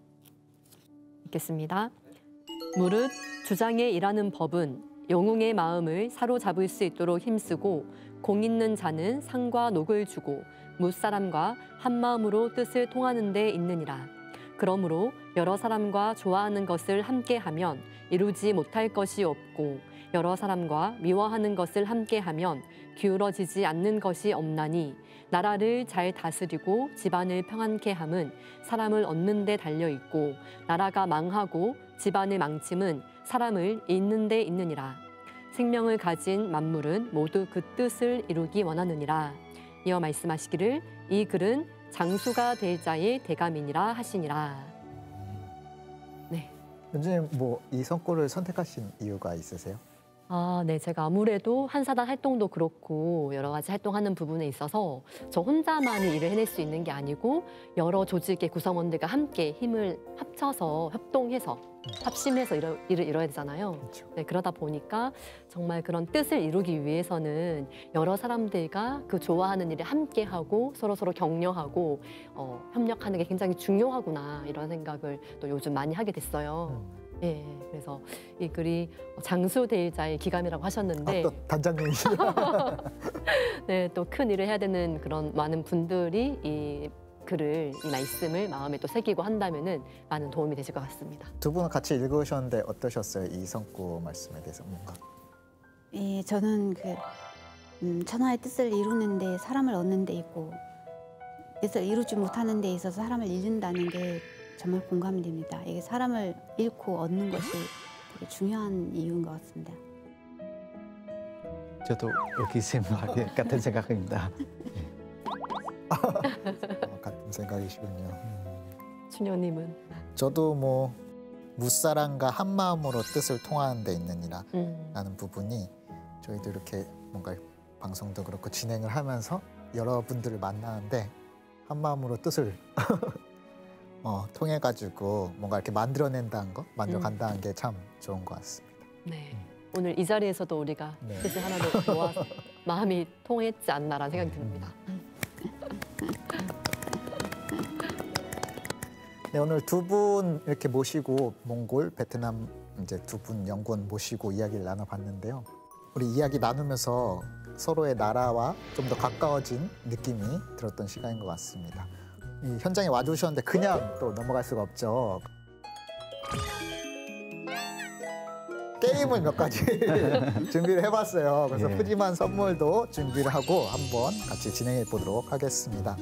읽겠습니다. 무릇 주장에 일하는 법은 영웅의 마음을 사로잡을 수 있도록 힘쓰고 공 있는 자는 상과 녹을 주고 무사람과 한 마음으로 뜻을 통하는 데 있느니라. 그러므로 여러 사람과 좋아하는 것을 함께하면 이루지 못할 것이 없고 여러 사람과 미워하는 것을 함께하면 기울어지지 않는 것이 없나니 나라를 잘 다스리고 집안을 평안케 함은 사람을 얻는 데 달려 있고 나라가 망하고 집안을 망침은 사람을 잃는 데 있느니라. 생명을 가진 만물은 모두 그 뜻을 이루기 원하느니라. 이어 말씀하시기를 이 글은 장수가 될 자의 대감이니라 하시니라. 네. 연주님 뭐 이 선구를 선택하신 이유가 있으세요? 아, 네. 제가 아무래도 한사단 활동도 그렇고 여러 가지 활동하는 부분에 있어서 저 혼자만이 일을 해낼 수 있는 게 아니고 여러 조직의 구성원들과 함께 힘을 합쳐서 협동해서 합심해서 일을, 일을 이뤄야 되잖아요. 그렇죠. 네, 그러다 보니까 정말 그런 뜻을 이루기 위해서는 여러 사람들과 그 좋아하는 일을 함께하고 서로서로 격려하고 어, 협력하는 게 굉장히 중요하구나 이런 생각을 또 요즘 많이 하게 됐어요. 음. 예, 그래서 이 글이 장수대일자의 기감이라고 하셨는데 아, 또 단장님이시죠? 네, 또 큰 일을 해야 되는 그런 많은 분들이 이 글을, 이 말씀을 마음에 또 새기고 한다면은 많은 도움이 되실 것 같습니다. 두 분은 같이 읽으셨는데 어떠셨어요? 이 선구 말씀에 대해서 뭔가? 예, 저는 그 음, 천하의 뜻을 이루는 데 사람을 얻는 데 있고 뜻을 이루지 못하는 데 있어서 사람을 잃는다는 게 정말 공감이 됩니다. 이게 사람을 잃고 얻는 것이 되게 중요한 이유인 것 같습니다. 저도 여기 생각 같은 생각입니다. 어, 같은 생각이시군요. 음. 춘효님은? 저도 뭐 무사람과 한 마음으로 뜻을 통하는 데 있느니라 음. 라는 부분이 저희도 이렇게 뭔가 방송도 그렇고 진행을 하면서 여러분들을 만나는데 한 마음으로 뜻을 어, 통해 가지고 뭔가 이렇게 만들어낸다는 거, 만들어간다는 게 참 좋은 것 같습니다. 네. 오늘 이 자리에서도 우리가 네. 뜻을 하나로 모아서 마음이 통했지 않나라는 생각이 듭니다. 네, 오늘 두 분 이렇게 모시고 몽골, 베트남 이제 두 분 연구원 모시고 이야기를 나눠봤는데요. 우리 이야기 나누면서 서로의 나라와 좀 더 가까워진 느낌이 들었던 시간인 것 같습니다. 이 현장에 와주셨는데 그냥 또 넘어갈 수가 없죠. 게임을 몇 가지 준비를 해봤어요. 그래서 예. 푸짐한 선물도 준비를 하고 한번 같이 진행해 보도록 하겠습니다.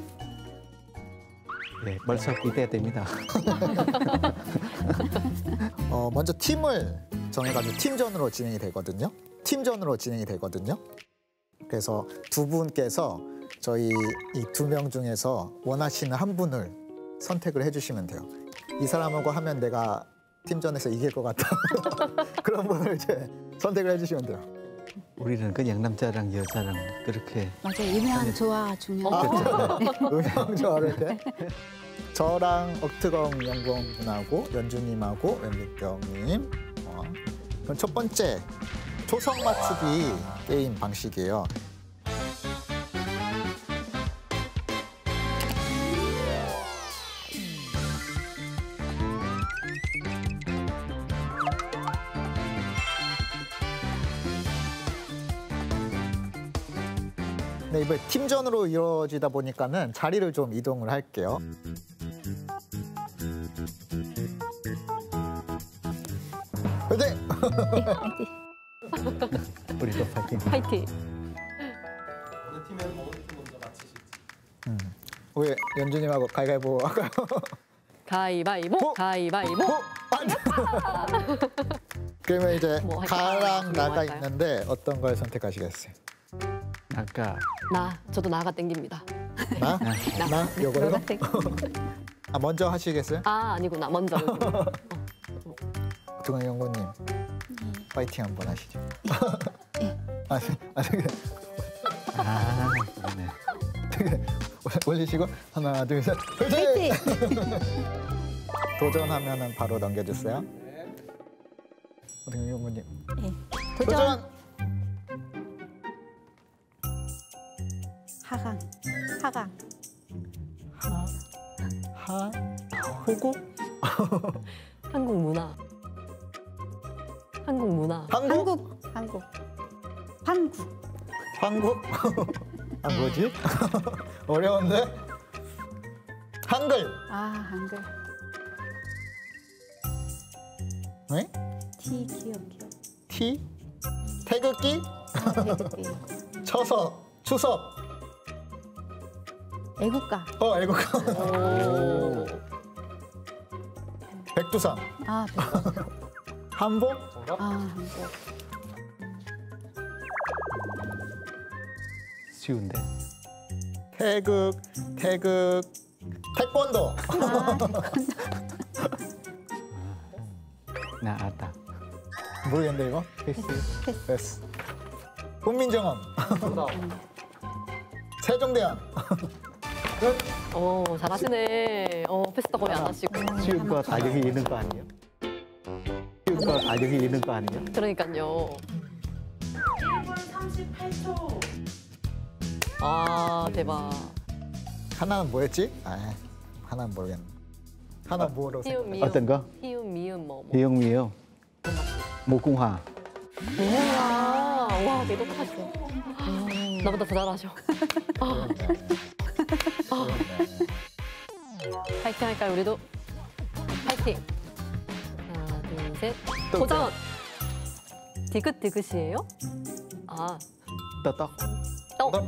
예, 벌써 기대됩니다. 어, 먼저 팀을 정해가지고 팀전으로 진행이 되거든요. 팀전으로 진행이 되거든요. 그래서 두 분께서 저희 이 두 명 중에서 원하시는 한 분을 선택을 해주시면 돼요. 이 사람하고 하면 내가 팀전에서 이길 것 같다. 그런 분을 이제 선택을 해주시면 돼요. 우리는 그냥 남자랑 여자랑 그렇게 맞아요. 유명한 조화 중년. 아, 음향 좋아하는데. 저랑 억트강 연구원분하고 연주님하고 연립경님. 어. 그럼 첫 번째 초성 맞추기 게임 방식이에요. 네, 이번에 팀전으로 이루어지다 보니까는 자리를 좀 이동을 할게요. 화이팅! 우리도 파이팅. 파이팅. 음. 우리 연주님하고 가위바위보 할까요? 가위바위보. 보! 가위바위보. 어? 아, 그러면 이제 뭐 할까요? 가랑 뭐 나가 할까요? 있는데 어떤 걸 선택하시겠어요? 아까 나 저도 나가 땡깁니다. 나? 나? 요걸로? 노란색. 아, 먼저 하시겠어요? 아 아니구나 먼저. 동현 연구님 파이팅 한번 하시죠. 아, 아, 되게, 아 그러네. 되게 올리시고 하나, 둘, 셋, 파이팅! 도전하면은 바로 넘겨주세요. 동현 연구님 네. 도전! 도전. 하강. 하강. 하, 호구? 한국 문화. 한국 문화. 한국? 한국. 한국. 한국? 아, 뭐지? 어려운데? 한글! 아, 한글. 네? 티 기억 기억. 티? 태극기? 아, 태극기. 처석, 추석. 애국가. 어, 애국가. 오. 백두산. 아, 백두. 한복? 아, 한국. 쉬운데. 태극, 태극, 태권도. 아, 나 알다. 모르겠는데 이거? 패스. 됐어. 훈민정음. 세종대왕. 어 잘하시네. 어 패스도 거의 안 하시고. 쉬운 거 다 여기 있는 거 아니에요? 쉬운 거 다 여기 있는 거 아니에요? 그러니까요. 일 분 삼십팔 초. 아 대박. 하나는 뭐였지? 아, 하나는 모르겠네. 하나 뭐로 히읗 생각? 미음. 어떤 거? 히읗 미음 뭐 뭐. 미용 미용. 무궁화. 우와 와 되게 똑똑하시어. 나보다 더 잘하셔. 파이팅 할까요 우리도? 파이팅. 하나 둘 셋. 도전. 디귿 디귿이에요? 아 떠떡. 떡.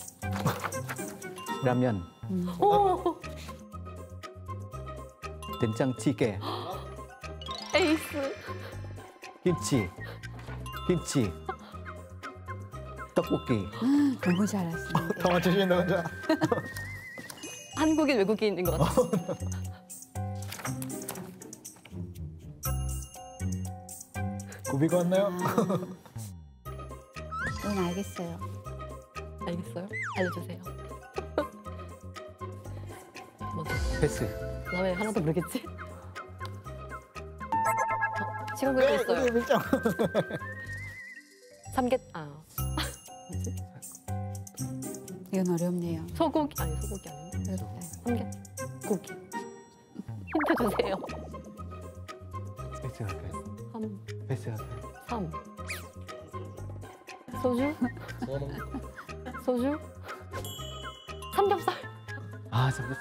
라면. 오 된장찌개. 에이스. 김치. 김치. 떡볶이. 너무 잘하시는데. 더 맞추시는데 혼자. 한국인 외국인인 것 같아. 고비가 왔나요? 아, 이건 알겠어요. 알겠어요? 알려주세요. 먼저. 패스. 나 왜 하나도 모르겠지? 어, 시간 끌고 네, 있어요. 우리 밀정. 삼계 아 뭐지? 이건 어렵네요. 소고기 아니 소고기 아닌데 어렵다. 삼계 고기. 힌트 주세요. 패스 할까요? 삼 패스 할까요? 삼 소주 소주 삼겹살. 아 잠깐.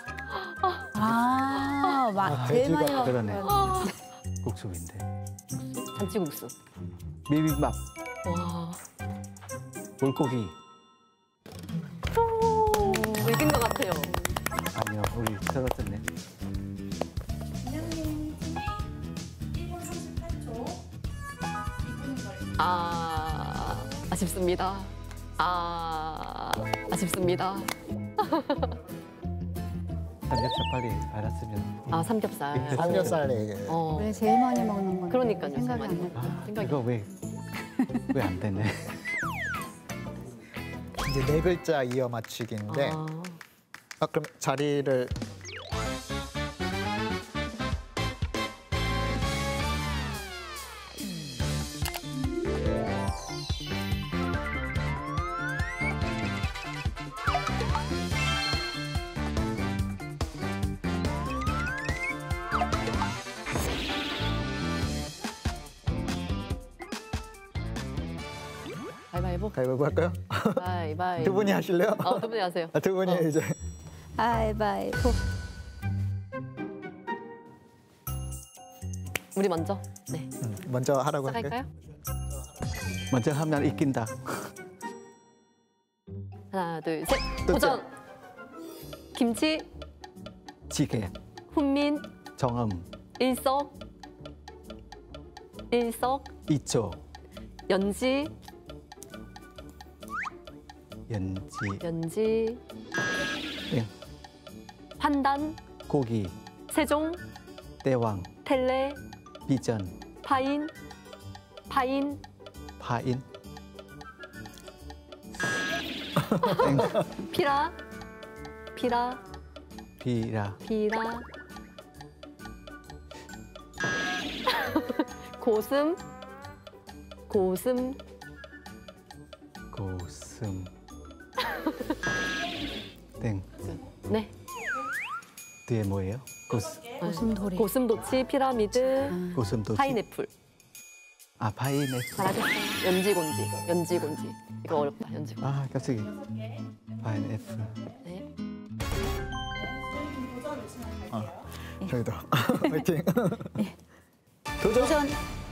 아, 마, 아, 제일 많이 돼지가 먹는 그러네. 건 국수인데. 잔치국수. 비빔밥. 와 물고기. 오, 이긴 것 같아요. 아니요, 우리 들었었네. 진영님 팀이 일 분 삼십팔 초. 이 분이 걸립니다. 아 아쉽습니다. 아 아쉽습니다. 삼겹살 빨리 알았으면. 아 삼겹살. 삼겹살에 어 원래 제일 많이 먹는 건데 그러니까요. 생각이 많이 안 났다. 생각이 이거 왜 왜 안 되네? 이제 네 글자 이어 맞추기인데 아, 아, 그럼 자리를 가위바위보. 가위바위보 할까요? 가위바위보. 두 분이 하실래요? 어, 두 분이 하세요. 아, 두 분이 어. 이제 가위바위보. 우리 먼저. 네. 음, 먼저 하라고 할게요. 시작할까요? 먼저 하면 이긴다. 하나, 둘, 셋. 도전. 도전. 김치, 지게, 훈민, 정음, 일석, 일석, 이초, 연지, 연지, 연지, 땡, 판단, 고기, 세종, 대왕, 텔레, 비전, 파인, 파인, 파인, 땡, 피라, 피라, 비라, 비라, 고슴, 고슴, 고슴, 땡. 네. 뒤에 뭐예요? 고스, 고슴도리. 고슴도치, 피라미드, 고슴도치. 파인애플. 아, 파인애플. 잘하셨어요. 연지곤지, 연지곤지. 이거 어렵다, 연지곤지. 아, 깜짝이. 파인애플. 네. 저희도 화이팅. 도전. 도전.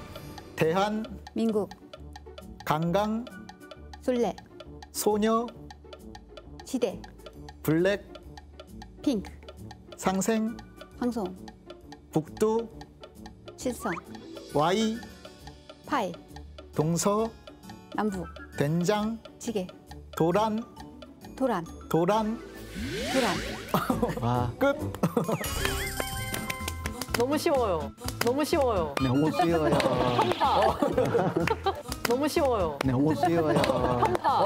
대한민국 강강 술래. 소녀 시대. 블랙 핑크. 상생 황송. 북두 칠성. 와이 파이. 동서 남부. 된장 지게. 도란 도란. 도란 도란. 와, 끝. 너무 쉬워요. 너무 쉬워요. 너무 쉬워요. 평타. 너무 쉬워요. 너무 쉬워요. 평타.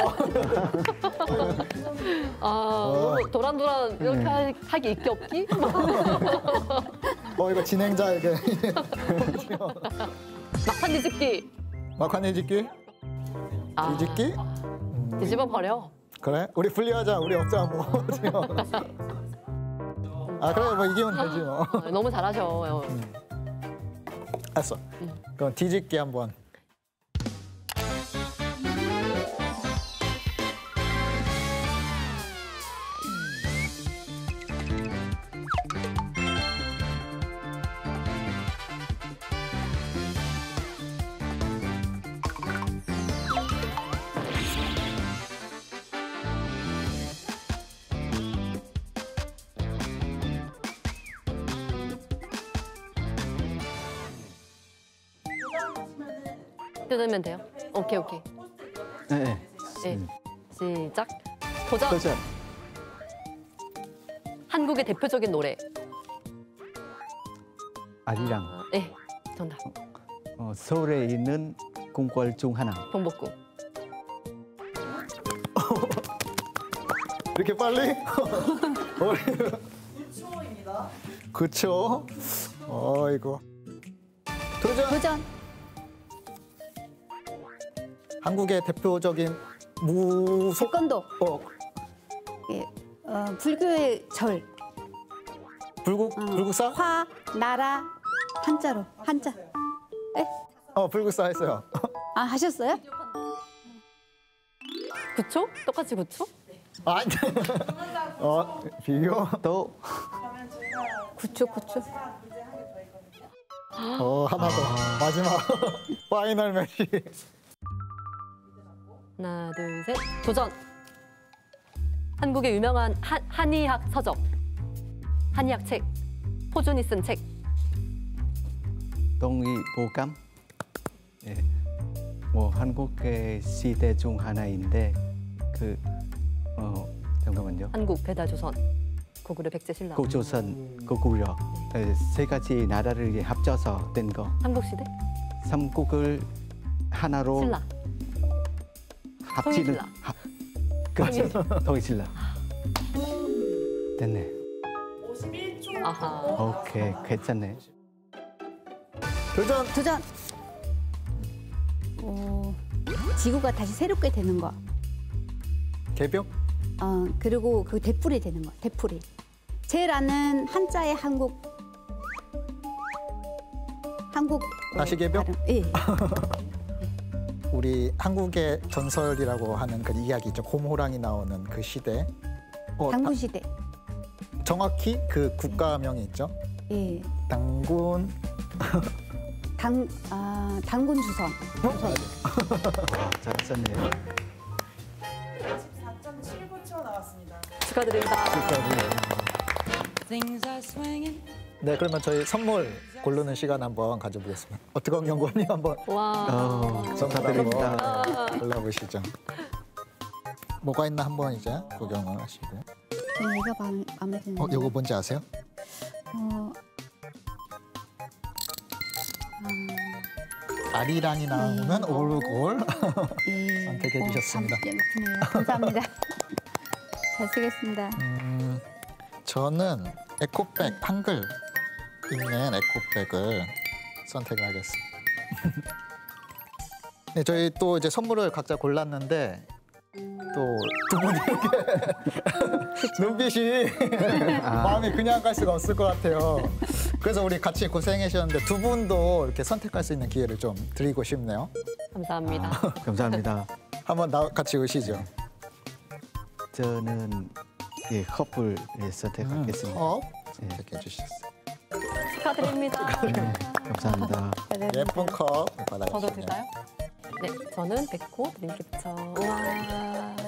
아, 너무 도란도란 이렇게 하- 하기 있기 없기? 어 이거 진행자에게 막판 뒤집기. 막판 뒤집기 아, 뒤집기 뒤집어 버려. 그래 우리 분리하자 우리 없자 뭐 지금. 아 그래 뭐 이기면 되지 뭐. 아, 너무 잘하셔. 알았어. 그럼 뒤집기 한번. 뜯으면 돼요. 오케이, 오케이. 네, 네. 네. 시작. 도전. 도전. 한국의 대표적인 노래. 아리랑. 아, 네, 정답. 어, 서울에 있는 궁궐 중 하나. 경복궁. 이렇게 빨리? 구 초입니다. 그쵸? 어이구. 도전. 도전. 한국의 대표적인 무속 태권도. 어, 예. 어, 불교의 절. 불국 어, 불국사? 화, 나라, 한자로. 한자. 에? 어 불국사 했어요. 아, 하셨어요? 구 초? 똑같이 구 초? 아, 어 비교. 또 그러면 저희가 구 초, 구 초. 마지막 문제 한 개 더 있거든요. 어 하나 더 마지막 파이널 매치. 하나, 둘, 셋. 도전. 한국의 유명한 한, 한의학 서적. 한의학 책. 호준이 쓴 책. 동의보감. 예. 뭐 한국의 시대 중 하나인데 그 어, 잠깐만요. 한국, 배다, 조선. 고구려, 백제, 신라. 고조선, 고구려 예, 세 가지 나라를 합쳐서 된 거. 삼국시대? 삼국을 하나로 신라. 합치는 통일신라. 합, 그렇지. 통일 신라. 됐네. 오십일 초. 아하. 오케이, 괜찮네. 도전. 도전. 어, 지구가 다시 새롭게 되는 거. 개벽. 어, 그리고 그 대풀이 되는 거. 대풀이. 제라는 한자의 한국. 한국. 다시 개벽? 발음. 예. 우리 한국의 전설이라고 하는 그 이야기 있죠. 곰호랑이 나오는 그 시대. 어, 당군 시대. 다- 정확히 그 국가명이 있죠. 예. 당군. 당, 아, 당군 주성. 잘 썼네요. 이십사 점 칠구 초 나왔습니다. 축하드립니다. 네, 그러면 저희 선물 고르는 시간 한번 가져보겠습니다. 어뜨광 연구원님 한번 와. 어, 선물 축하드립니다. 한번 골라보시죠. 뭐가 있나 한번 이제 구경을 하시고요. 저는 얘가 마음에, 마음에 드는데. 어, 요거 뭔지 아세요? 어, 아리랑이 나오는 오르골. 예. 선택해 어, 주셨습니다. 참 예쁘네요. 감사합니다. 잘 쓰겠습니다. 음, 저는 에코백 한글 있는 에코백을 선택을 하겠습니다. 네, 저희 또 이제 선물을 각자 골랐는데 또 두 분이 이렇게 눈빛이 마음이 그냥 갈 수가 없을 것 같아요. 그래서 우리 같이 고생하셨는데 두 분도 이렇게 선택할 수 있는 기회를 좀 드리고 싶네요. 감사합니다. 아, 감사합니다. 한번 나 같이 오시죠. 저는 예, 커플 예, 선택하겠습니다. 어? 예. 선택해 주셨어요. 축하드립니다. 네, 감사합니다. 예쁜 컵 저도 받아가시면 될까요? 네, 저는 백호 드림캡처. 와.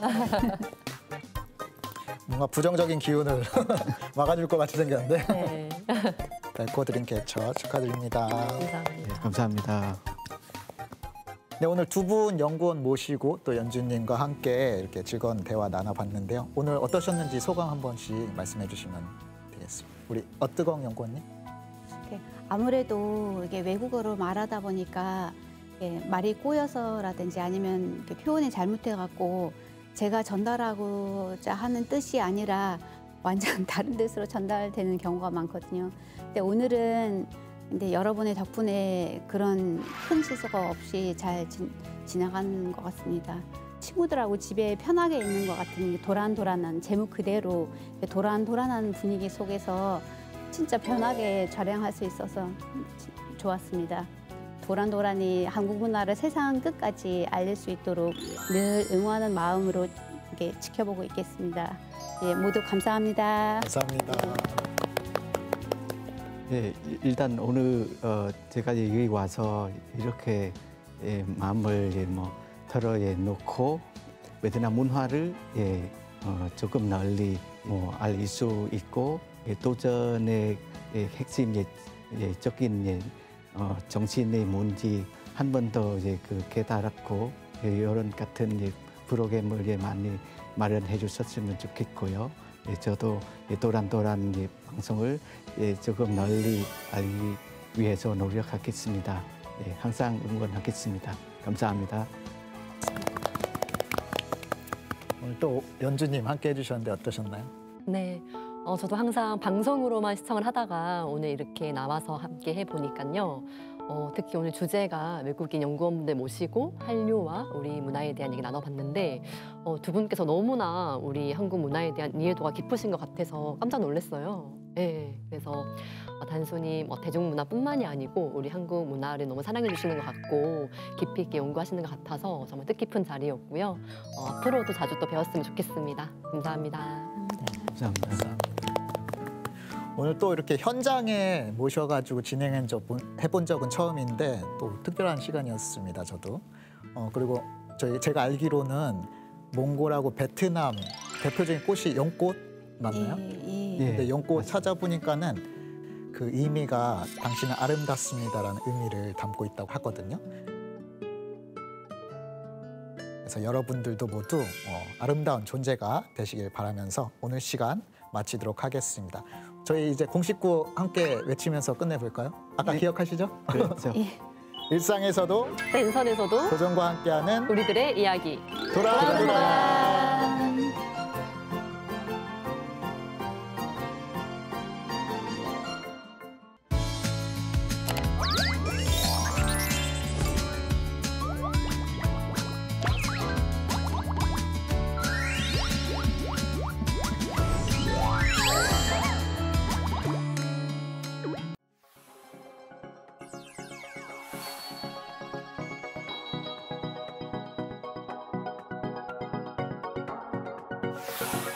뭔가 부정적인 기운을 막아줄 것 같이 생겼는데 네. 백호 드림캐쳐 축하드립니다. 네, 감사합니다. 감사합니다. 네, 오늘 두 분 연구원 모시고 또 연주님과 함께 이렇게 즐거운 대화 나눠봤는데요. 오늘 어떠셨는지 소감 한 번씩 말씀해 주시면 되겠습니다. 우리 어뜨광 연구원님. 이렇게 아무래도 이게 외국어로 말하다 보니까 이게 말이 꼬여서라든지 아니면 이렇게 표현이 잘못해갖고 제가 전달하고자 하는 뜻이 아니라 완전 다른 뜻으로 전달되는 경우가 많거든요. 근데 오늘은 근데 여러분의 덕분에 그런 큰 실수가 없이 잘 지, 지나간 것 같습니다. 친구들하고 집에 편하게 있는 것 같은 도란도란한 제목 그대로 도란도란한 분위기 속에서 진짜 편하게 촬영할 수 있어서 좋았습니다. 도란도란이 한국 문화를 세상 끝까지 알릴 수 있도록 늘 응원하는 마음으로 이렇게 지켜보고 있겠습니다. 예, 모두 감사합니다. 감사합니다. 예, 일단 오늘 어, 제가 여기 와서 이렇게 예, 마음을 예, 뭐 털어 예, 놓고 베트남 문화를 예, 어, 조금 널리 뭐 알릴 수 있고 예, 도전의 예, 핵심 예, 예, 적인 예, 어, 정신이 뭔지 한 번 더 이제 그 깨달았고 예, 이런 같은 예, 프로그램을 예, 많이 마련해 주셨으면 좋겠고요. 예, 저도 예, 도란도란 예, 방송을 예, 조금 널리 알리기 위해서 노력하겠습니다. 예, 항상 응원하겠습니다. 감사합니다. 오늘 또 연주님 함께 해주셨는데 어떠셨나요? 네. 어, 저도 항상 방송으로만 시청을 하다가 오늘 이렇게 나와서 함께 해보니까요. 어, 특히 오늘 주제가 외국인 연구원분들 모시고 한류와 우리 문화에 대한 얘기 나눠봤는데 어, 두 분께서 너무나 우리 한국 문화에 대한 이해도가 깊으신 것 같아서 깜짝 놀랐어요. 네, 그래서 어, 단순히 뭐 대중문화뿐만이 아니고 우리 한국 문화를 너무 사랑해 주시는 것 같고 깊이 있게 연구하시는 것 같아서 정말 뜻깊은 자리였고요. 어, 앞으로도 자주 또 배웠으면 좋겠습니다. 감사합니다. 감사합니다. 오늘 또 이렇게 현장에 모셔가지고 진행해 본 적은 처음인데 또 특별한 시간이었습니다. 저도 어, 그리고 저희 제가 알기로는 몽골하고 베트남 대표적인 꽃이 연꽃 맞나요? 예, 예. 근데 연꽃 찾아보니까는 그 의미가 당신은 아름답습니다라는 의미를 담고 있다고 하거든요. 그래서 여러분들도 모두 어, 아름다운 존재가 되시길 바라면서 오늘 시간 마치도록 하겠습니다. 저희 이제 공식구 함께 외치면서 끝내볼까요? 아까 네. 기억하시죠? 그렇죠. 예. 일상에서도 랜선에서도 도전과 함께하는 우리들의 이야기. 도란도란. 도란. 네.